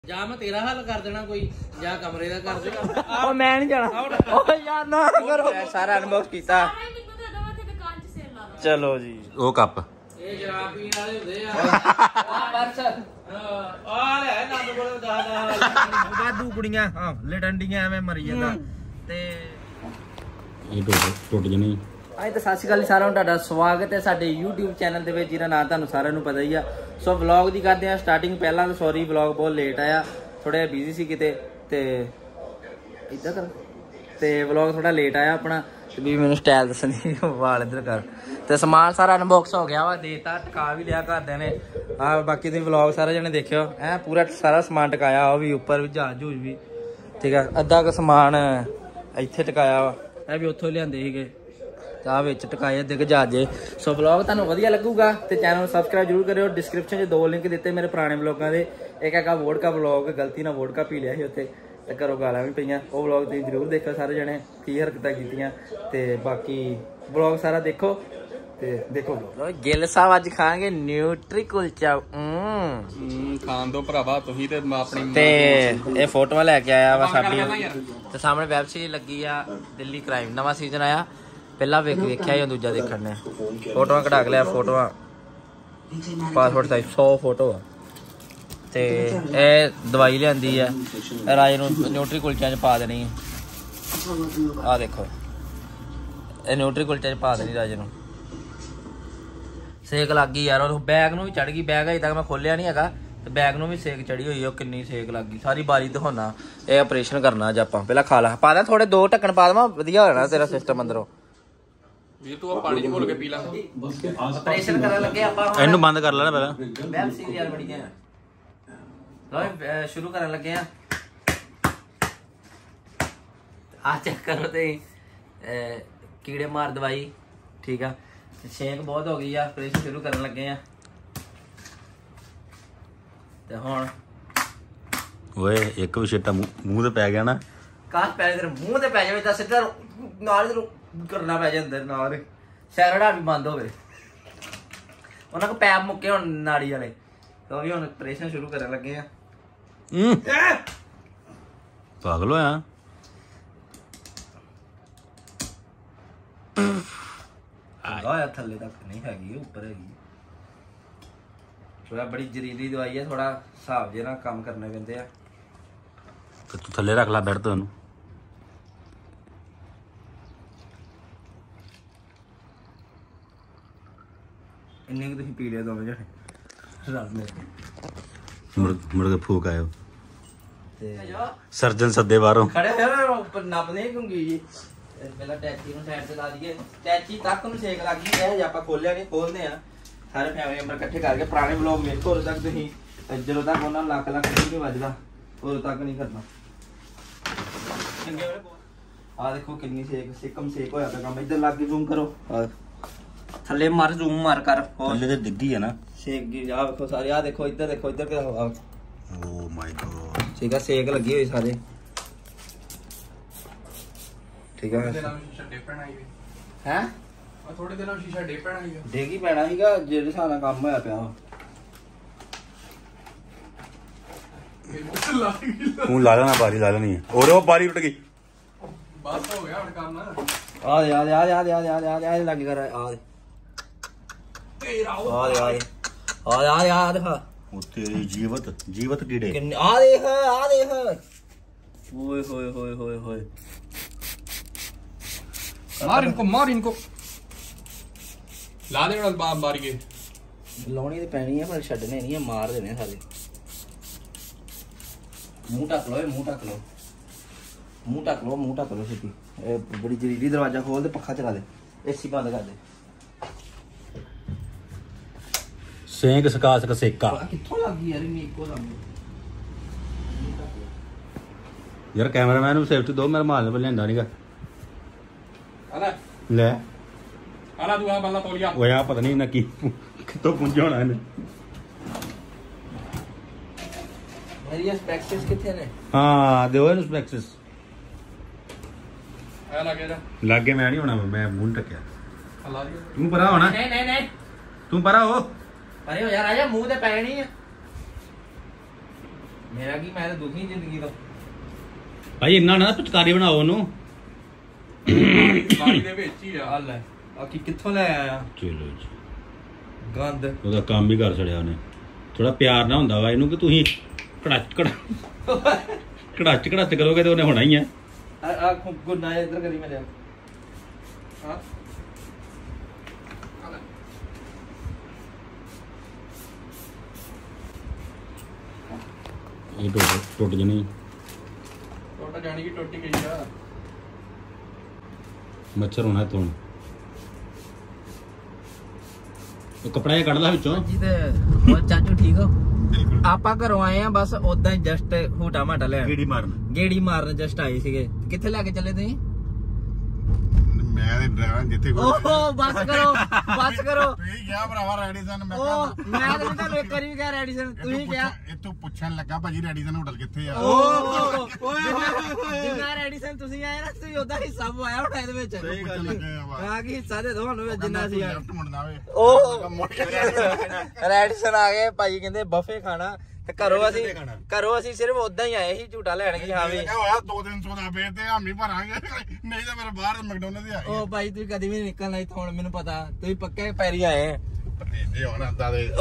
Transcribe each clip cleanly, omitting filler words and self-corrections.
ਜਾਂ ਮੈਂ ਤੇਰਾ ਹੱਲ ਕਰ ਦੇਣਾ ਕੋਈ ਜਾਂ ਕਮਰੇ ਦਾ ਕਰ ਦੇ। ਉਹ ਮੈਂ ਨਹੀਂ ਜਾਣਾ ਓ ਯਾਰ ਨਾ ਕਰੋ। ਸਾਰਾ ਅਨਬਾਕਸ ਕੀਤਾ। ਚਲੋ ਜੀ ਉਹ ਕੱਪ ਇਹ ਸ਼ਰਾਬ ਪੀਣ ਵਾਲੇ ਹੁੰਦੇ ਆ। ਪਰਸ ਆ ਲੈ ਨੰਦ ਕੋਲ 10 ਵਾਧੂ ਕੁੜੀਆਂ ਹਾਂ ਲੜੰਡੀਆਂ ਐਵੇਂ ਮਰੀ ਜਾਂਦਾ ਤੇ ਇਹ ਟੁੱਟ ਜਣੀ। ਅੱਜ ਤਾਂ ਸਤਿ ਸ਼੍ਰੀ ਅਕਾਲ ਸਾਰਿਆਂ ਨੂੰ, ਤੁਹਾਡਾ ਸਵਾਗਤ ਹੈ ਸਾਡੇ YouTube ਚੈਨਲ ਦੇ ਵਿੱਚ ਜਿਹਦਾ ਨਾਂ ਤੁਹਾਨੂੰ ਸਾਰਿਆਂ ਨੂੰ ਪਤਾ ਹੀ ਆ। ਸੋ ਵਲੌਗ ਦੀ ਕਰਦੇ ਆ ਸਟਾਰਟਿੰਗ। ਪਹਿਲਾਂ ਤਾਂ ਸੌਰੀ ਵਲੌਗ ਬਹੁਤ ਲੇਟ ਆਇਆ, ਥੋੜਾ ਬਿਜ਼ੀ ਸੀ ਕਿਤੇ ਤੇ ਇੱਦਾਂ ਕਰ ਤੇ ਵਲੌਗ ਥੋੜਾ ਲੇਟ ਆਇਆ ਆਪਣਾ। ਤੇ ਵੀ ਮੈਨੂੰ ਸਟਾਈਲ ਦੱਸਣੀ ਵਾਲ ਇੱਧਰ ਕਰ ਤੇ ਸਮਾਨ ਸਾਰਾ ਅਨਬਾਕਸ ਹੋ ਗਿਆ ਵਾ, ਦੇਤਾ ਟਕਾ ਵੀ ਲਿਆ ਘਰਦਿਆਂ ਨੇ। ਆ ਬਾਕੀ ਤੁਸੀਂ ਵਲੌਗ ਸਾਰੇ ਜਣੇ ਦੇਖਿਓ ਐ ਪੂਰਾ ਸਾਰਾ ਸਮਾਨ ਟਕਾਇਆ, ਉਹ ਵੀ ਉੱਪਰ ਵੀ ਜਹਾਜ਼ ਜੂਝ ਵੀ ਠੀਕ ਆ। ਅੱਧਾ ਕੁ ਸਮਾਨ ਇੱਥੇ ਟਕਾਇਆ ਵਾ, ਇਹ ਵੀ ਉੱਥੋਂ ਲਿਆਂਦੇ ਸੀਗੇ ਤਾਂ ਵਿੱਚ ਟਕਾਏ ਅੱਧੇ ਕੁ ਜਹਾਜ਼ੇ। ਸੋ ਵਲੌਗ ਤੁਹਾਨੂੰ ਵਧੀਆ ਲੱਗੂਗਾ ਤੇ ਚੈਨਲ ਨੂੰ ਸਬਸਕ੍ਰਾਈਬ ਜ਼ਰੂਰ ਕਰਿਓ। ਡਿਸਕ੍ਰਿਪਸ਼ਨ 'ਚ 2 ਲਿੰਕ ਦਿੱਤੇ ਮੇਰੇ ਪੁਰਾਣੇ ਵਲੌਗਾਂ ਦੇ। ਇੱਕ ਹੈਗਾ ਵੋਡਕਾ ਵਲੌਗ, ਗਲਤੀ ਨਾਲ ਵੋਡਕਾ ਪੀ ਲਿਆ ਸੀ ਉੱਥੇ ਤੇ ਘਰੋਂ ਗਾਲਾਂ ਵੀ ਪਈਆਂ। ਉਹ ਵਲੌਗ ਤੁਸੀਂ ਜ਼ਰੂਰ ਦੇਖੋ ਸਾਰੇ ਜਣੇ, ਕੀ ਹਰਕਤਾਂ ਕੀਤੀਆਂ। ਤੇ ਬਾਕੀ ਵਲੌਗ ਸਾਰਾ ਦੇਖੋ ਤੇ ਦੇਖੋ ਵਲੌਗ। ਗਿੱਲ ਸਾਹਿਬ ਅੱਜ ਖਾਣਗੇ ਨਿਊਟਰੀ ਕੁਲਚਾ। ਖਾਣ ਦੋ ਭਰਾਵਾ ਤੁਸੀਂ ਤੇ ਆਪਣੀ। ਤੇ ਇਹ ਫੋਟੋਆਂ ਲੈ ਕੇ ਆਇਆ ਵਾ ਸਾਡੀ ਤੇ ਸਾਹਮਣੇ ਵੈਬ ਸੀਰੀਜ਼ ਲੱਗੀ ਆ ਦਿੱਲੀ ਕ੍ਰਾਈਮ, ਨਵਾਂ ਸੀਜ਼ਨ ਆਇਆ। ਪਹਿਲਾਂ ਵੇਖਿਆ ਹੀ ਦੂਜਾ ਦੇਖਣ ਨੇ। ਫੋਟੋਆਂ ਕਢਾ ਕੇ ਲਿਆ, ਫੋਟੋਆਂ ਪਾਸਪੋਰਟ ਸਾਈਜ਼ 100 ਫੋਟੋ ਆ। ਤੇ ਇਹ ਦਵਾਈ ਲਿਆਂਦੀ ਆ ਰਾਜੇ ਨੂੰ ਨਿਊਟਰੀ ਕੁਲਚਿਆਂ 'ਚ ਪਾ ਦੇਣੀ। ਆਹ ਦੇਖੋ ਇਹ ਨਿਊਟਰੀ ਕੁਲਚਿਆਂ 'ਚ ਪਾ ਦੇਣੀ ਰਾਜੇ ਨੂੰ। ਸੇਕ ਲੱਗ ਗਈ ਯਾਰ, ਉਹ ਬੈਗ ਨੂੰ ਵੀ ਚੜ ਗਈ। ਬੈਗ ਅਜੇ ਤੱਕ ਮੈਂ ਖੋਲਿਆ ਨਹੀਂ ਹੈਗਾ ਤੇ ਬੈਗ ਨੂੰ ਵੀ ਸੇਕ ਚੜੀ ਹੋਈ। ਉਹ ਕਿੰਨੀ ਸੇਕ ਲੱਗ ਗਈ ਸਾਰੀ ਬਾਰੀ ਦਿਖਾਉਣਾ। ਇਹ ਆਪਰੇਸ਼ਨ ਕਰਨਾ ਅੱਜ ਆਪਾਂ। ਪਹਿਲਾਂ ਖਾ ਲਾ, ਪਾ ਦਾਂ ਥੋੜੇ 2 ਢੱਕਣ ਪਾ ਦੇਵਾਂ, ਵਧੀਆ ਹੋ ਜਾਣਾ ਤੇਰਾ ਸਿਸਟਮ ਅੰਦਰੋਂ। ਵੀਰ ਤੂੰ ਆ ਪਾਣੀ 'ਚ ਘੋਲ ਕੇ ਪੀ ਲਾ। ਆਪਰੇਸ਼ਨ ਕਰਨ ਲੱਗੇ ਆਪਾਂ। ਇਹਨੂੰ ਬੰਦ ਕਰ ਲੈਣਾ ਪਹਿਲਾਂ। ਵੈਬ ਸੀਰੀਜ਼ ਯਾਰ ਬੜੀਆਂ ਲੋ ਸ਼ੁਰੂ ਕਰਨ ਲੱਗੇ ਆ। ਆ ਚੈੱਕ ਕਰੋ ਤੇ ਕੀੜੇ ਮਾਰ ਦਵਾਈ ਠੀਕ ਆ। ਛੇਕ ਬਹੁਤ ਹੋ ਗਈ ਆ, ਆਪਰੇਸ਼ਨ ਸ਼ੁਰੂ ਕਰਨ ਲੱਗੇ ਆ। ਤੇ ਹੁਣ ਓਏ ਇੱਕ ਵੀ ਛਿੱਟਾ ਮੂੰਹ ਤੇ ਪੈ ਗਿਆ ਨਾ। ਕਾਹ ਪੈ ਤੇਰੇ ਮੂੰਹ ਤੇ ਪੈ ਜਾਵੇ ਤਾਂ ਸਿੱਧਾ ਨਾਲ ਕਰਨਾ ਪੈ ਜਾਂਦਾ ਨਾਲ। ਸੈਰੜਾ ਵੀ ਬੰਦ ਹੋਵੇ। ਉਹਨਾਂ ਕੋ ਪੈਪ ਮੁੱਕੇ ਹੁਣ ਨਾੜੀ ਵਾਲੇ ਤੇ ਉਹ ਵੀ ਹੁਣ ਆਪਰੇਸ਼ਨ ਸ਼ੁਰੂ ਕਰਨ ਲੱਗੇ ਆ। ਪਾਗਲ ਹੋਇਆ। ਆਇਆ ਥੱਲੇ ਤੱਕ ਨਹੀਂ ਹੈਗੀ, ਉੱਪਰ ਹੈਗੀ। ਥੋੜਾ ਬੜੀ ਜ਼ਰੀਲੀ ਦਵਾਈ ਹੈ, ਥੋੜਾ ਹਿਸਾਬ ਜੇ ਨਾਲ ਕੰਮ ਕਰਨੇ ਪੈਂਦੇ ਆ। ਤੇ ਤੂੰ ਥੱਲੇ ਰੱਖ ਲੈ ਬੈਠ ਤੋਂ ਉਹਨੂੰ। ਇੰਨੇ ਕੁ ਤੁਸੀਂ ਪੀ ਲਿਆ ਦੋਵੇਂ ਜਣੇ ਰਾਤ ਨੂੰ। ਮੁੜ ਕੇ ਫੂਕ ਆਇਓ ਤੇ ਸਰਜਨ ਸੱਦੇ ਬਾਹਰੋਂ। ਖੜੇ ਹੋਏ ਉੱਪਰ ਨੱਪਦੇ ਕਿਉਂਕਿ ਜੀ ਪਹਿਲਾਂ ਟੈਚੀ ਨੂੰ ਸਾਈਡ ਤੇ ਲਾ ਦਈਏ। ਟੈਚੀ ਤੱਕ ਨੂੰ ਛੇਕ ਲੱਗ ਗਈ ਹੈ ਜੇ ਆਪਾਂ ਖੋਲਿਆ ਨਹੀਂ। ਖੋਲਦੇ ਆ ਸਾਰੇ ਫੈਮਿਲੀ ਮੈਂਬਰ ਇਕੱਠੇ ਕਰਕੇ। ਪੁਰਾਣੇ ਵਲੌਗ ਮੇਰੇ ਕੋਲ ਤੱਕ ਤੁਸੀਂ ਜਦੋਂ ਤੱਕ ਉਹਨਾਂ ਲੱਖ ਨਹੀਂ ਵੱਜਦਾ ਉਦੋਂ ਤੱਕ ਨਹੀਂ ਕਰਨਾ। ਆ ਦੇਖੋ ਕਿੰਨੀ ਸੇਕ ਸਿੱਕਮ ਸੇਕ ਹੋਇਆ ਪਿਆ ਕੰਮ। ਇੱਧਰ ਲੱਗ ਕੇ ਜ਼ੂਮ ਕਰੋ, ਥੱਲੇ ਮਾਰ ਜ਼ੂਮ ਮਾਰ ਕਰ। ਥੱਲੇ ਤੇ ਡਿੱਗੀ ਆ ਨਾ ਸੇਕ ਦੀ। ਆ ਵੇਖੋ ਸਾਰੇ, ਆ ਦੇਖੋ ਇੱਧਰ ਦੇਖੋ, ਇੱਧਰ ਕਿਹਦਾ ਹਵਾ। ਓ ਮਾਈ ਗॉड ਠੀਕ ਆ, ਸੇਕ ਲੱਗੀ ਹੋਈ ਸਾਰੇ ਠੀਕ ਆ। ਹੈ ਥੋੜੇ ਦਿਨਾਂ ਸ਼ੀਸ਼ਾ ਡੇ ਪੈਣਾ ਸੀਗਾ। ਡੇਗੀ ਪੈਣਾ ਸੀਗਾ ਜਿਹੜੇ ਹਿਸਾਬ ਨਾਲ ਕੰਮ ਹੋਇਆ ਪਿਆ। ਤੂੰ ਲਾ ਲੈਣਾ ਬਾਰੀ ਲਾ ਲੈਣੀ ਹੈ। ਔਰ ਉਹ ਬਾਰੀ ਟੁੱਟ ਗਈ। ਬਸ ਹੋ ਗਿਆ ਹੁਣ ਕੰਮ। ਆ ਯਾਦ ਯਾਦ ਯਾਦ ਯਾਦ ਯਾਦ ਯਾਦ ਯਾਦ ਲੱਗ ਕਰ ਆ ਤੇਰਾ ਆ ਯਾਦ ਆ ਯਾਦ ਹਾਂ। ਉਹ ਤੇਰੀ ਜੀਵਤ ਕੀੜੇ। ਕਿੰਨੇ ਆ ਦੇਖ ਆ ਦੇਖ। ਓਏ ਹੋਏ ਹੋਏ ਹੋਏ ਹੋਏ। ਮਾਰ ਇਨਕੋ ਲਾ ਦੇਣਾ ਬਾਪ ਮਾਰ ਕੇ। ਲਾਉਣੀ ਤੇ ਪੈਣੀ ਹੈ ਪਰ ਛੱਡਣੇ ਨਹੀਂ, ਮਾਰ ਦੇਣੇ ਸਾਰੇ। ਮੂੰਹ ਢੱਕ ਲਓ, ਮੂੰਹ ਢੱਕ ਲਓ, ਮੂੰਹ ਢੱਕ ਲਓ, ਮੂੰਹ ਢੱਕ ਲਓ ਛੇਤੀ। ਇਹ ਬੜੀ ਜ਼ਰੀਲੀ। ਦਰਵਾਜ਼ਾ ਖੋਲ ਦੇ, ਪੱਖਾ ਚਲਾ ਦੇ, ਏਸੀ ਬੰਦ ਕਰ ਦੇ। ਸੇਕ ਸਕਾ ਸਕ ਸੇਕਾ। ਕਿੱਥੋਂ ਲੱਗ ਗਈ ਯਾਰ ਇਹਨੇ ਇੱਕੋ ਦਮ। ਯਾਰ ਕੈਮਰਾਮੈਨ ਨੂੰ ਸੇਫਟੀ ਦੋ, ਮੇਰਾ ਮਾਲ ਲੈਂਦਾ ਨਹੀਂਗਾ। ਲੈ ਆਲਾ ਤੂੰ ਆ ਬੱਲਾ ਤੋਲੀਆ। ਓਏ ਆ ਪਤਾ ਨਹੀਂ ਨਾ ਕੀ ਕਿੱਥੋਂ ਪੁੰਜਾ ਹੋਣਾ ਇਹਨੇ। ਮੇਰੀਆਂ ਸਪੈਕਸਿਸ ਕਿੱਥੇ ਨੇ? ਹਾਂ ਦਿਓ ਇਹਨੂੰ ਸਪੈਕਸਿਸ। ਆ ਲੱਗੇ ਜਾ ਲੱਗੇ ਮੈਂ ਨਹੀਂ ਹੋਣਾ, ਮੈਂ ਮੂੰਹ ਟੱਕਿਆ। ਅੱਲਾ ਦੀ ਤੂੰ ਪਰਾ ਹੋਣਾ। ਨਹੀਂ ਨਹੀਂ ਨਹੀਂ ਤੂੰ ਪਰਾ ਹੋ। ਪਰੇ ਹੋ ਯਾਰ, ਆ ਜਾ ਮੂੰਹ ਤੇ ਪੈਣੀ ਆ। ਮੇਰਾ ਕੀ, ਮੈਂ ਤਾਂ ਦੁਖੀ ਜ਼ਿੰਦਗੀ ਤੋਂ। ਭਾਈ ਇੰਨਾ ਨਾ ਪਿਚਕਾਰੀ ਬਣਾਓ ਉਹਨੂੰ। ਗਾੜੀ ਦੇ ਵਿੱਚ ਹੀ ਆ। ਲੈ ਆ ਕੀ ਕਿੱਥੋਂ ਲੈ ਆਇਆ ਚਲੋ ਜੀ, ਗੰਦ। ਉਹਦਾ ਕੰਮ ਵੀ ਕਰ ਛੜਿਆ ਉਹਨੇ। ਥੋੜਾ ਪਿਆਰ ਨਾ ਹੁੰਦਾ ਵਾ ਇਹਨੂੰ ਕਿ ਤੁਸੀਂ ਕੜਾਚ ਕਰੋਗੇ ਤੇ ਉਹਨੇ ਹੋਣਾ ਹੀ ਆ। ਆ ਗੁੰਨਾ ਇੱਧਰ ਕਰੀ ਮੇਰੇ ਹਾਂ। ਇਹ ਟੁੱਟ ਜਣੀ। ਟੋਟਾ ਜਾਣੀ ਕਿ ਟੁੱਟ ਹੀ ਗਈ ਆ। ਮੱਛਰ ਹੋਣਾ ਤੋਂ। ਉਹ ਕਪੜਾ ਜਿਹਾ ਕੱਢ ਲਾ ਵਿੱਚੋਂ। ਜੀ ਤੇ ਹੋਰ ਚਾਚੂ ਠੀਕ ਹੋ? ਆਪਾਂ ਘਰੋਂ ਆਏ ਆ ਬਸ ਉਦਾਂ ਹੀ ਜਸਟ ਹੂਟਾ ਮਾਟਾ ਲੈਣ, ਗੇੜੀ ਮਾਰਨ ਜਸਟ ਆਏ ਸੀਗੇ। ਕਿੱਥੇ ਲੈ ਕੇ ਚੱਲੇ ਤੁਸੀਂ? ਮੈਂ ਤੇ ਡਰਾਈਵਰ ਜਿੱਥੇ ਓਹ ਬਸ ਕਰੋ ਤੁਸੀਂ ਕਿਹਾ ਭਰਾਵਾ ਰੈਡੀਸਨ। ਮੈਂ ਉਹ ਮੈਂ ਤਾਂ ਤੁਹਾਨੂੰ ਇੱਕ ਵਾਰੀ ਵੀ ਕਿਹਾ ਰੈਡੀਸਨ, ਤੁਸੀਂ ਕਿਹਾ ਇੱਥੋਂ ਪੁੱਛਣ ਲੱਗਾ ਭਾਜੀ ਰੈਡੀਸਨ ਹੋਟਲ ਕਿੱਥੇ ਆ। ਜਿੰਨਾ ਰੈਡੀਸਨ ਤੁਸੀਂ ਆਏ ਨਾ, ਤੁਸੀਂ ਉਹਦਾ ਹਿੱਸਾ ਪਵਾਇਆ ਹੋਣਾ ਇਹਦੇ ਵਿੱਚ। ਆ ਕੀ ਹਿੱਸਾ ਦੇ ਦੋ ਸਾਨੂੰ ਜਿੰਨਾ ਸੀ। ਲੈਫਟ ਮੁੜਨਾ ਵੇ। ਉਹ ਰੈਡੀਸਨ ਆ ਗਏ ਭਾਈ, ਕਹਿੰਦੇ ਬਫੇ ਖਾਣਾ। ਤੇ ਘਰੋਂ ਅਸੀਂ ਸਿਰਫ ਉਦਾਂ ਹੀ ਆਏ ਸੀ ਝੂਟਾ ਲੈਣ ਕੇ। ਹਾਂ ਵੀ ਹੋਇਆ 2-300 ਦਾ ਪੇ ਤੇ ਹਾਮੀ ਭਰਾਂਗੇ, ਨਹੀਂ ਤਾਂ ਮੇਰੇ ਬਾਹਰ ਮੈਕਡੋਨਲਡ ਦੇ ਆਏ। ਉਹ ਭਾਈ ਤੁਸੀਂ ਕਦੀ ਵੀ ਨਿਕਲਣਾ ਇੱਥੋਂ, ਹੁਣ ਮੈਨੂੰ ਪਤਾ ਤੁਸੀਂ ਪੱਕੇ ਪੈਰੀ ਆਏ ਆ। ਇਹ ਹੁਣ ਆਂਦਾ ਦੇ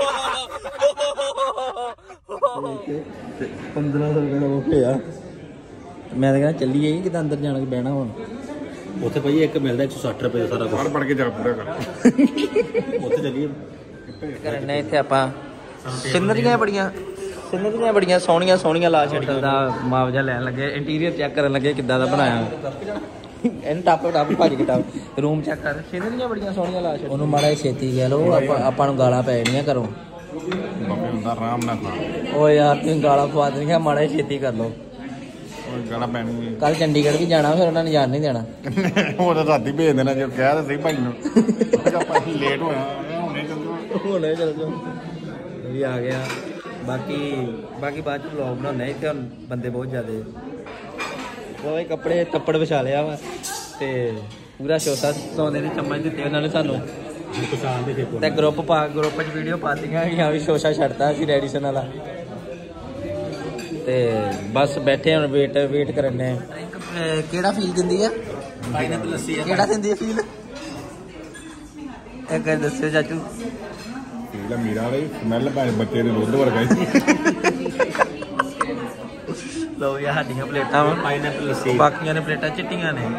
1500 ਰੁਪਏ ਦਾ ਬਫੇ ਆ। ਮੈਂ ਤਾਂ ਕਹਿੰਦਾ ਚੱਲੀਏ ਕਿਤੇ ਅੰਦਰ ਜਾਣ ਕੇ ਬਹਿਣਾ ਹੁਣ। ਉੱਥੇ ਭਾਈ ਇੱਕ ਮਿਲਦਾ 160 ਰੁਪਏ ਦਾ ਸਾਰਾ ਕੁਝ। ਪੜ ਕੇ ਜਾ ਪੂਰਾ ਕਰ। ਉੱਥੇ ਚੱਲੀਏ ਕਰਨੇ ਇੱਥੇ ਆਪਾਂ ਸਿਨਰੀਆਂ ਬੜੀਆਂ ਸੋਹਣੀਆਂ ਲਾ ਛੱਡਣ ਦਾ ਮੁਆਵਜ਼ਾ ਲੈਣ ਲੱਗੇ। ਇੰਟੀਰੀਅਰ ਚੈੱਕ ਕਰਨ ਲੱਗੇ ਕਿੱਦਾਂ ਦਾ ਬਣਾਇਆ। ਇਹਨੂੰ ਟੱਪ ਭੱਜ ਕੇ ਟੱਪ ਰੂਮ ਚੈੱਕ ਕਰ। ਸਿਨਰੀਆਂ ਬੜੀਆਂ ਸੋਹਣੀਆਂ ਲਾ ਛੱਡ। ਉਹਨੂੰ ਮਾੜਾ ਛੇਤੀ ਕਹਿ ਲਓ, ਆਪਾਂ ਨੂੰ ਗਾਲਾਂ ਪੈ ਜਾਣੀਆਂ ਘਰੋਂ। ਬਾਬੇ ਹੁੰਦਾ ਆਰਾਮ ਨਾਲ ਖਾ। ਓ ਯਾਰ ਤੁਸੀਂ ਗਾਲਾਂ ਪਵਾ ਦੇਣੀਆਂ, ਮਾੜਾ ਛੇਤੀ ਕਰ ਲਓ। ਗਾਲਾਂ ਪੈਣੀ। ਕੱਲ ਚੰਡੀਗੜ੍ਹ ਵੀ ਜਾਣਾ, ਫਿਰ ਉਹਨਾਂ ਨੇ ਜਾਣ ਨਹੀਂ ਦੇਣਾ। ਉਹ ਤਾਂ ਰਾਤੀ ਭੇਜ ਦੇਣਾ ਜੇ ਕਹਿ ਤਾਂ ਸਹੀ ਭਾਈ ਨੂੰ। ਆਪਾਂ ਲੇਟ ਹੋਇਆ ਹੁਣੇ ਚੱਲ ਜਾਓ ਵੀ ਆ ਗਿਆ। ਬਾਕੀ ਬਾਅਦ ਚ ਵਲੌਗ ਬਣਾਉਣਾ। ਇੱਥੇ ਹੁਣ ਬੰਦੇ ਬਹੁਤ ਜ਼ਿਆਦੇ। ਉਹ ਕੱਪੜੇ ਤੱਪੜ ਵਿਛਾ ਲਿਆ ਵਾ ਤੇ ਪੂਰਾ ਸ਼ੋਸਾ ਸੌਂਦੇ ਦੀ ਚਮਚ ਦਿੱਤੇ ਉਹਨਾਂ ਨੇ ਸਾਨੂੰ। ਤੇ ਗਰੁੱਪ 'ਚ ਵੀਡੀਓ ਪਾਤੀਆਂ ਕਿ ਹਾਂ ਵੀ ਸ਼ੋਸ਼ਾ ਛੱਡਤਾ ਅਸੀਂ ਰੈਡੀਸਨ ਵਾਲਾ। ਤੇ ਬਸ ਬੈਠੇ ਹੁਣ ਵੇਟ ਕਰਨ ਨੇ। ਕਿਹੜਾ ਫੀਲ ਦਿੰਦੀ ਆ? ਪਾਈਨਐਪਲ ਲੱਸੀ ਆ। ਕਿਹੜਾ ਦਿੰਦੀ ਆ ਫੀਲ? ਇੱਕ ਵਾਰ ਦੱਸਿਓ ਚਾਚੂ। ਇਹਦਾ ਮੀਰਾ ਵਾਲੀ ਸਮੈਲ ਭਾਵੇਂ ਬੱਚੇ ਦੇ ਦੁੱਧ ਵਰਗਾ ਹੀ। ਲੋ ਯਾ ਸਾਡੀਆਂ ਪਲੇਟਾਂ ਵਾ ਪਾਈਨਐਪਲ ਲੱਸੀ। ਬਾਕੀਆਂ ਨੇ ਪਲੇਟਾਂ ਚਿੱਟੀਆਂ ਨੇ।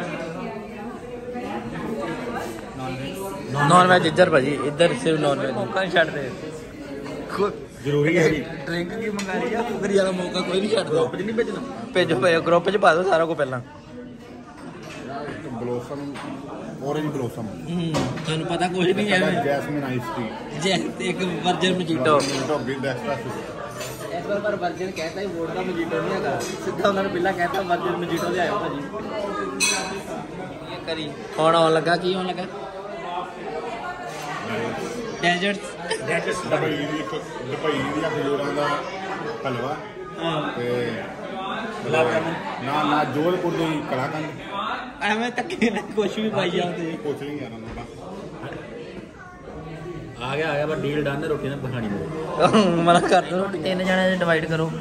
ਨੌਨ ਵੈਜ ਇੱਧਰ ਭਾਜੀ, ਇੱਧਰ ਸਿਰਫ ਨੌਨ ਵੈਜ। ਮੌਕਾ ਨਹੀਂ ਛੱਡਦੇ। ਜ਼ਰੂਰੀ ਹੈ ਜੀ। ਡਰਿੰਕ ਕੀ ਮੰਗਾ ਲਈ ਆ? ਫੁਗਰੀ ਵਾਲਾ ਮੌਕਾ ਕੋਈ ਨਹੀਂ ਛੱਡਦਾ। ਗਰੁੱਪ 'ਚ ਨਹੀਂ ਭੇਜਣਾ। ਭੇਜੋ ਗਰੁੱਪ 'ਚ ਪਾ ਦਿਓ ਸਾਰਾ ਕੁਝ ਪਹਿਲਾਂ। Blossom orange blossom। ਤੁਹਾਨੂੰ ਪਤਾ ਕੁਝ ਨਹੀਂ ਐਵੇਂ। Jasmine ice tea. ਇੱਕ version mojito. With extra sugar. ਇਸ ਵਾਰ ਵਰਜਨ ਕਹਿਤਾ ਹੀ ਵੋਟ ਦਾ ਮਜੀਟੋ ਨਹੀਂ ਹੈਗਾ। ਸਿੱਧਾ ਉਹਨਾਂ ਨੇ ਪਹਿਲਾਂ ਕਹਿਤਾ ਵਰਜਨ ਮਜੀਟੋ ਲਿਆਇਓ ਭਾਜੀ। ਇਹ ਕਰੀ ਹੁਣ ਆਉਣ ਲੱਗਾ। ਕੀ ਆਉਣ ਲੱਗਾ? ਡੈਜ਼ਰਟਸ ਦੁਬਈ ਦੀ ਖਜੂਰਾਂ ਦਾ ਹਲਵਾ ਤੇ ਨਾ ਜੋਧਪੁਰ ਦੀ ਕਲਾਕੰਦ। ਐਵੇਂ ਧੱਕੇ ਨਾਲ ਕੁਛ ਵੀ ਪਾਈ ਜਾਂਦੇ। ਪੁੱਛ ਲਈ ਯਾਰ ਉਹਨਾਂ ਆ ਗਿਆ ਪਰ ਡੀਲ ਡਨ। ਰੋਟੀ ਨਾ ਖਾਣੀ ਪਵੇ। ਮਨਾ ਕਰ ਦੋ। ਰੋਟੀ 3 ਜਣਿਆਂ 'ਚ ਡਿਵਾਈਡ ਕਰੋ।